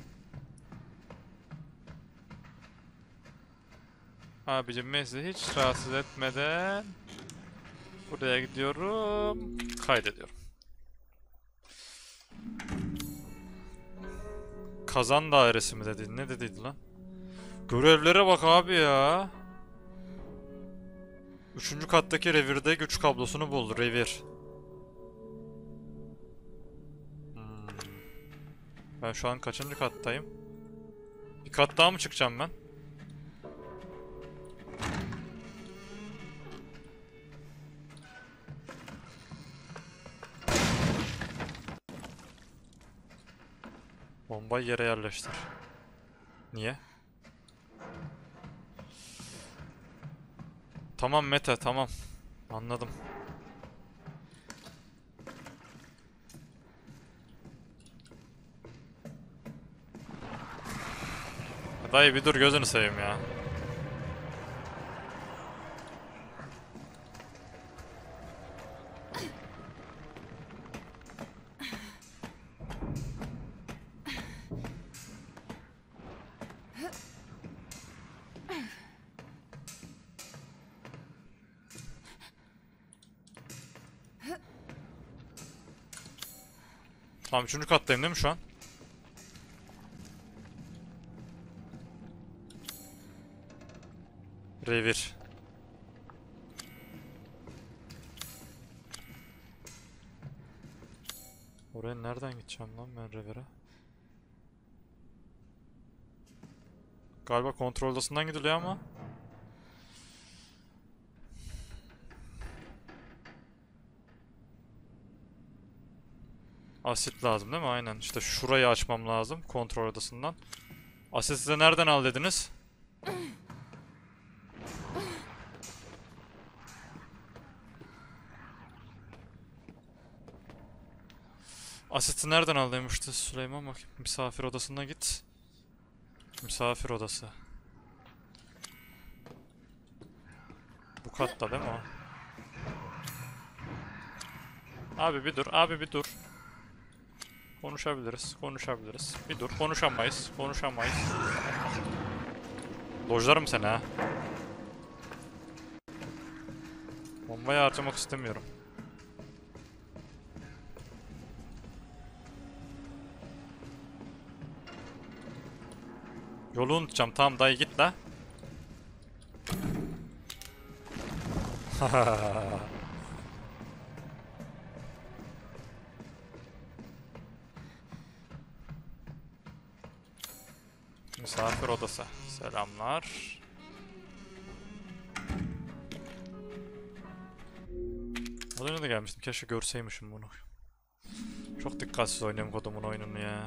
Abicim ben sizi hiç rahatsız etmeden buraya gidiyorum, kaydediyorum. Kazan dairesi mi dedi? Ne dediydi lan? Görevlere bak abi ya. Üçüncü kattaki revirde güç kablosunu bul. Revir. Hmm. Ben şu an kaçıncı kattayım? Bir kat daha mı çıkacağım ben? Bombayı yere yerleştir. Niye? Tamam Mete, tamam. Anladım. Dayı bir dur, gözünü seveyim ya. Tamam, üçüncü kattayım değil mi şu an? Revir. Oraya nereden gideceğim lan ben revire? Galiba kontrol odasından gidiliyor ama. Asit lazım değil mi? Aynen. İşte şurayı açmam lazım kontrol odasından. Asit size nereden al dediniz? Asit'i nereden al demişti Süleyman? Bak, misafir odasına git. Misafir odası. Bu katta değil mi o? Abi bir dur, abi bir dur. Konuşabiliriz, konuşabiliriz. Bir dur, konuşamayız, konuşamayız. Lojlarım seni ha. Bombayı harcamak istemiyorum. Yolu unutacağım. Tamam dayı git la. Misafir odası. Selamlar. Az önce de gelmiştim. Keşke görseymişim bunu. Çok dikkatsiz oynuyorum kodumun oyununu ya.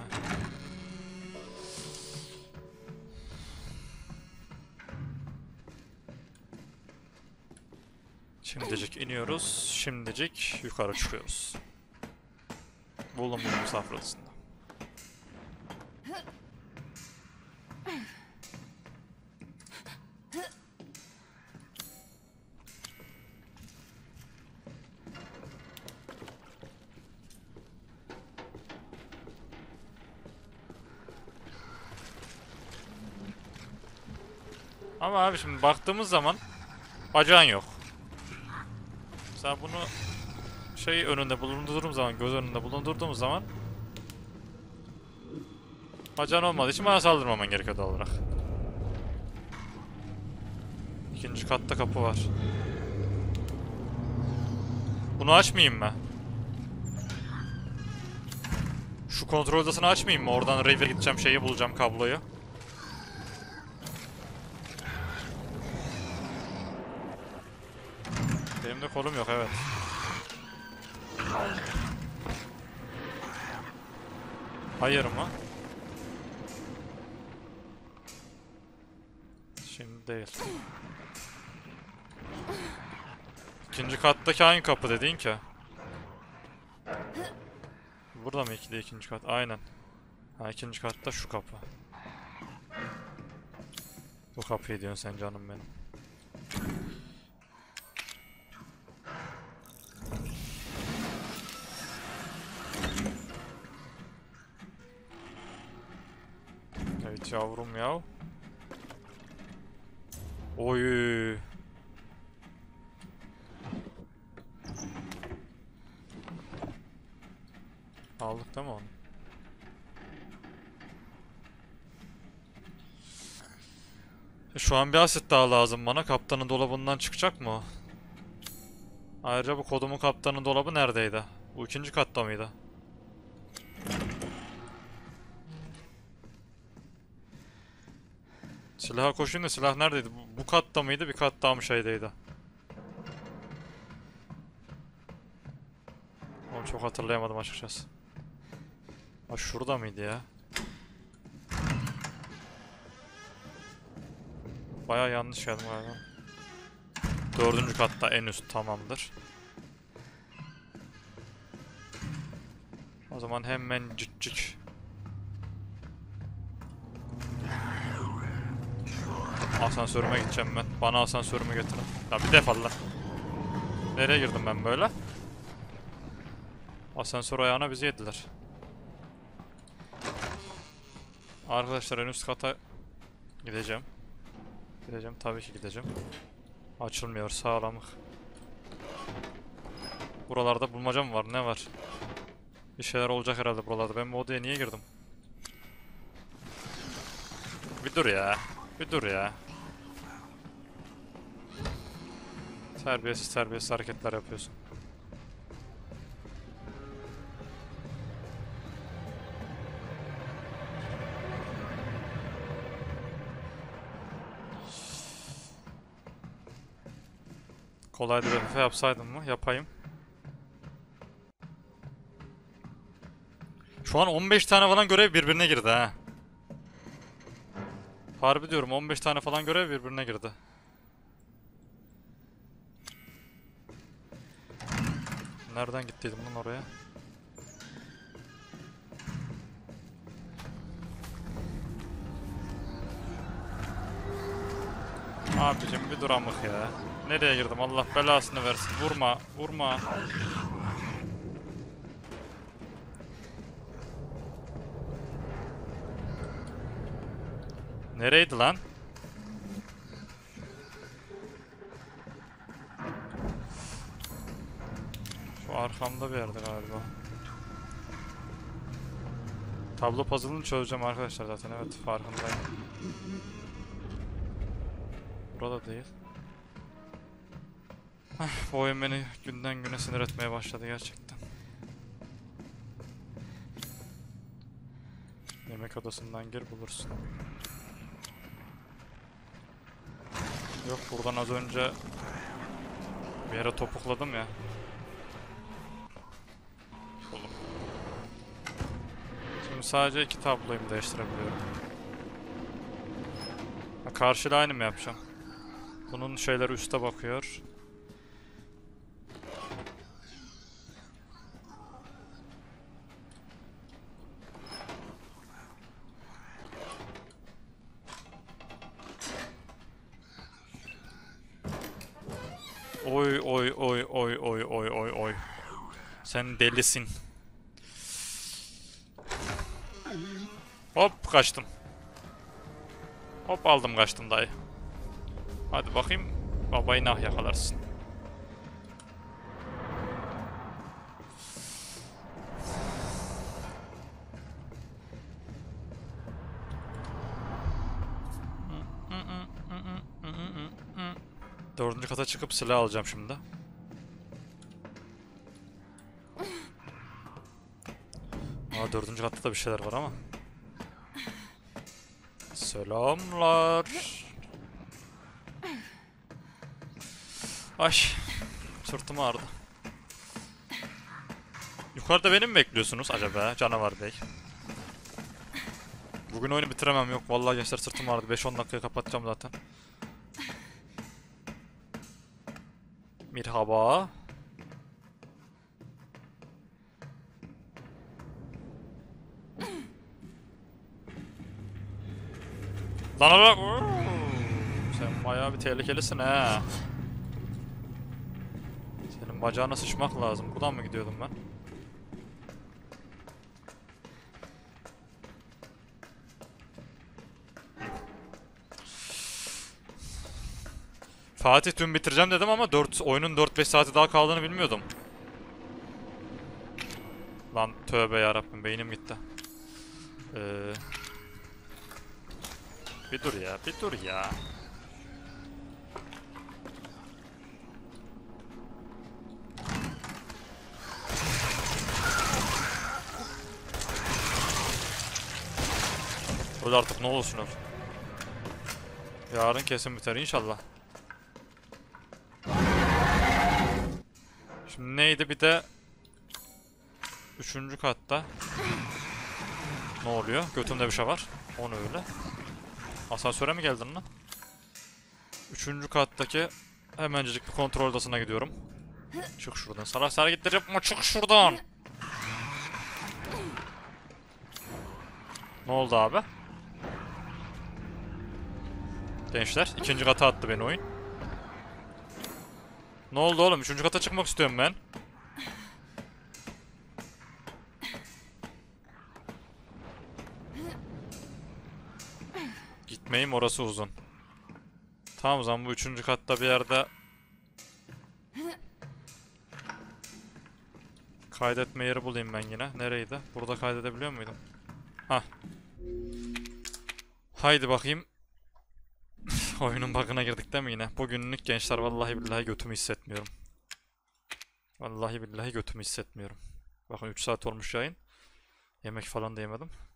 Şimdicik iniyoruz. Şimdicik yukarı çıkıyoruz. Buldum bunu misafir odasında. Ama abi şimdi baktığımız zaman bacağın yok. Mesela bunu şey önünde bulundurduğum zaman, göz önünde bulundurduğumuz zaman bacağın olmadığı için bana saldırmaman gerekiyor doğal olarak. İkinci katta kapı var. Bunu açmayayım mı? Şu kontrol odasını açmayayım mı? Oradan Rave'e gideceğim, şeyi bulacağım, kabloyu. Benim de kolum yok, evet. Hayır mı? Şimdi değil. İkinci kattaki hangi kapı dediğin ki? Burada mı ikide ikinci kat? Aynen. Ha, ikinci katta şu kapı. Bu kapıyı diyorsun sen canım benim. Evet yavrum ya. Oy. Aldık değil mi onu? Şu an bir asit daha lazım bana. Kaptanın dolabından çıkacak mı o? Ayrıca bu kodumun kaptanın dolabı neredeydi? Bu ikinci katta mıydı? Silaha koşayım da silah neredeydi? Bu, bu katta mıydı? Bir kat daha mı şeydeydi? Onu çok hatırlayamadım açıkçası. Ha şurada mıydı ya? Bayağı yanlış geldim galiba. Dördüncü katta en üst, tamamdır. O zaman hemen cicik. Asansörüme gideceğim ben. Bana asansörümü getirin. Ya bir defol lan. Nereye girdim ben böyle? Asansör ayağına bizi yediler. Arkadaşlar en üst kata gideceğim. Gideceğim tabii ki gideceğim. Açılmıyor sağlamık. Buralarda bulmaca mı var? Ne var? Bir şeyler olacak herhalde buralarda. Ben bu odaya niye girdim? Bir dur ya. Bir dur ya. Terbiyesiz terbiyesiz hareketler yapıyorsun. Kolaydı bir hafif yapsaydım mı? Yapayım. Şu an on beş tane falan görev birbirine girdi ha. Harbi diyorum, on beş tane falan görev birbirine girdi. Nereden gittiydim lan oraya? Abicim bir dur amık ya. Nereye girdim? Allah belasını versin. Vurma, vurma. Nereydi lan? Şu arkamda bir yerde galiba. Tablo puzzle'ını çözeceğim arkadaşlar zaten, evet farkındayım. Burada değil. Heh, bu oyun beni günden güne sinir etmeye başladı gerçekten. Yemek odasından gir bulursun. Yok, buradan az önce bir yere topukladım ya. Oğlum. Şimdi sadece iki tabloyu mu değiştirebiliyorum? Ha, karşıyla aynı mı yapacağım? Bunun şeyleri üste bakıyor. Oy oy oy oy oy oy oy oy. Sen delisin. Hop kaçtım. Hop aldım kaçtım dayı. Hadi bakayım babayı nah yakalarsın. Dördüncü kata çıkıp silah alacağım şimdi. Aa, dördüncü katta da bir şeyler var ama. Selamlar. Ay, sırtım ağrıdı. Yukarıda beni mi bekliyorsunuz acaba canavar bey? Bugün oyunu bitiremem, yok vallahi gençler sırtım ağrıdı. beş on dakikaya kapatacağım zaten. Merhaba. Lan lan. Sen bayağı bir tehlikelisin ha. Senin bacağına sıçmak lazım. Buradan mı gidiyordum ben? Fatih dün bitireceğim dedim ama dört oyunun dört beş saati daha kaldığını bilmiyordum. Lan tövbe yarabbim, beynim gitti. Ee, bir dur ya, bir dur ya. Öl artık, ne olursun öl. Yarın kesin biter inşallah. Şimdi neydi bir de üçüncü katta ne oluyor? Götümde bir şey var. Onu öyle. Asansöre mi geldin lan? Üçüncü kattaki hemencik bir kontrol odasına gidiyorum. Çık şuradan. Salak salak gittir yapma, çık şuradan. Ne oldu abi? Gençler, ikinci kata attı beni oyun. Ne oldu oğlum? Üçüncü kata çıkmak istiyorum ben. Gitmeyim, orası uzun. Tamam o zaman bu üçüncü katta bir yerde Kaydetme yeri bulayım ben yine. Nereydi? Burada kaydedebiliyor muydum? Hah. Haydi bakayım. Oyunun bug'ına girdik değil mi yine? Bugünlük gençler vallahi billahi götümü hissetmiyorum. Vallahi billahi götümü hissetmiyorum. Bakın üç saat olmuş yayın. Yemek falan da yemedim.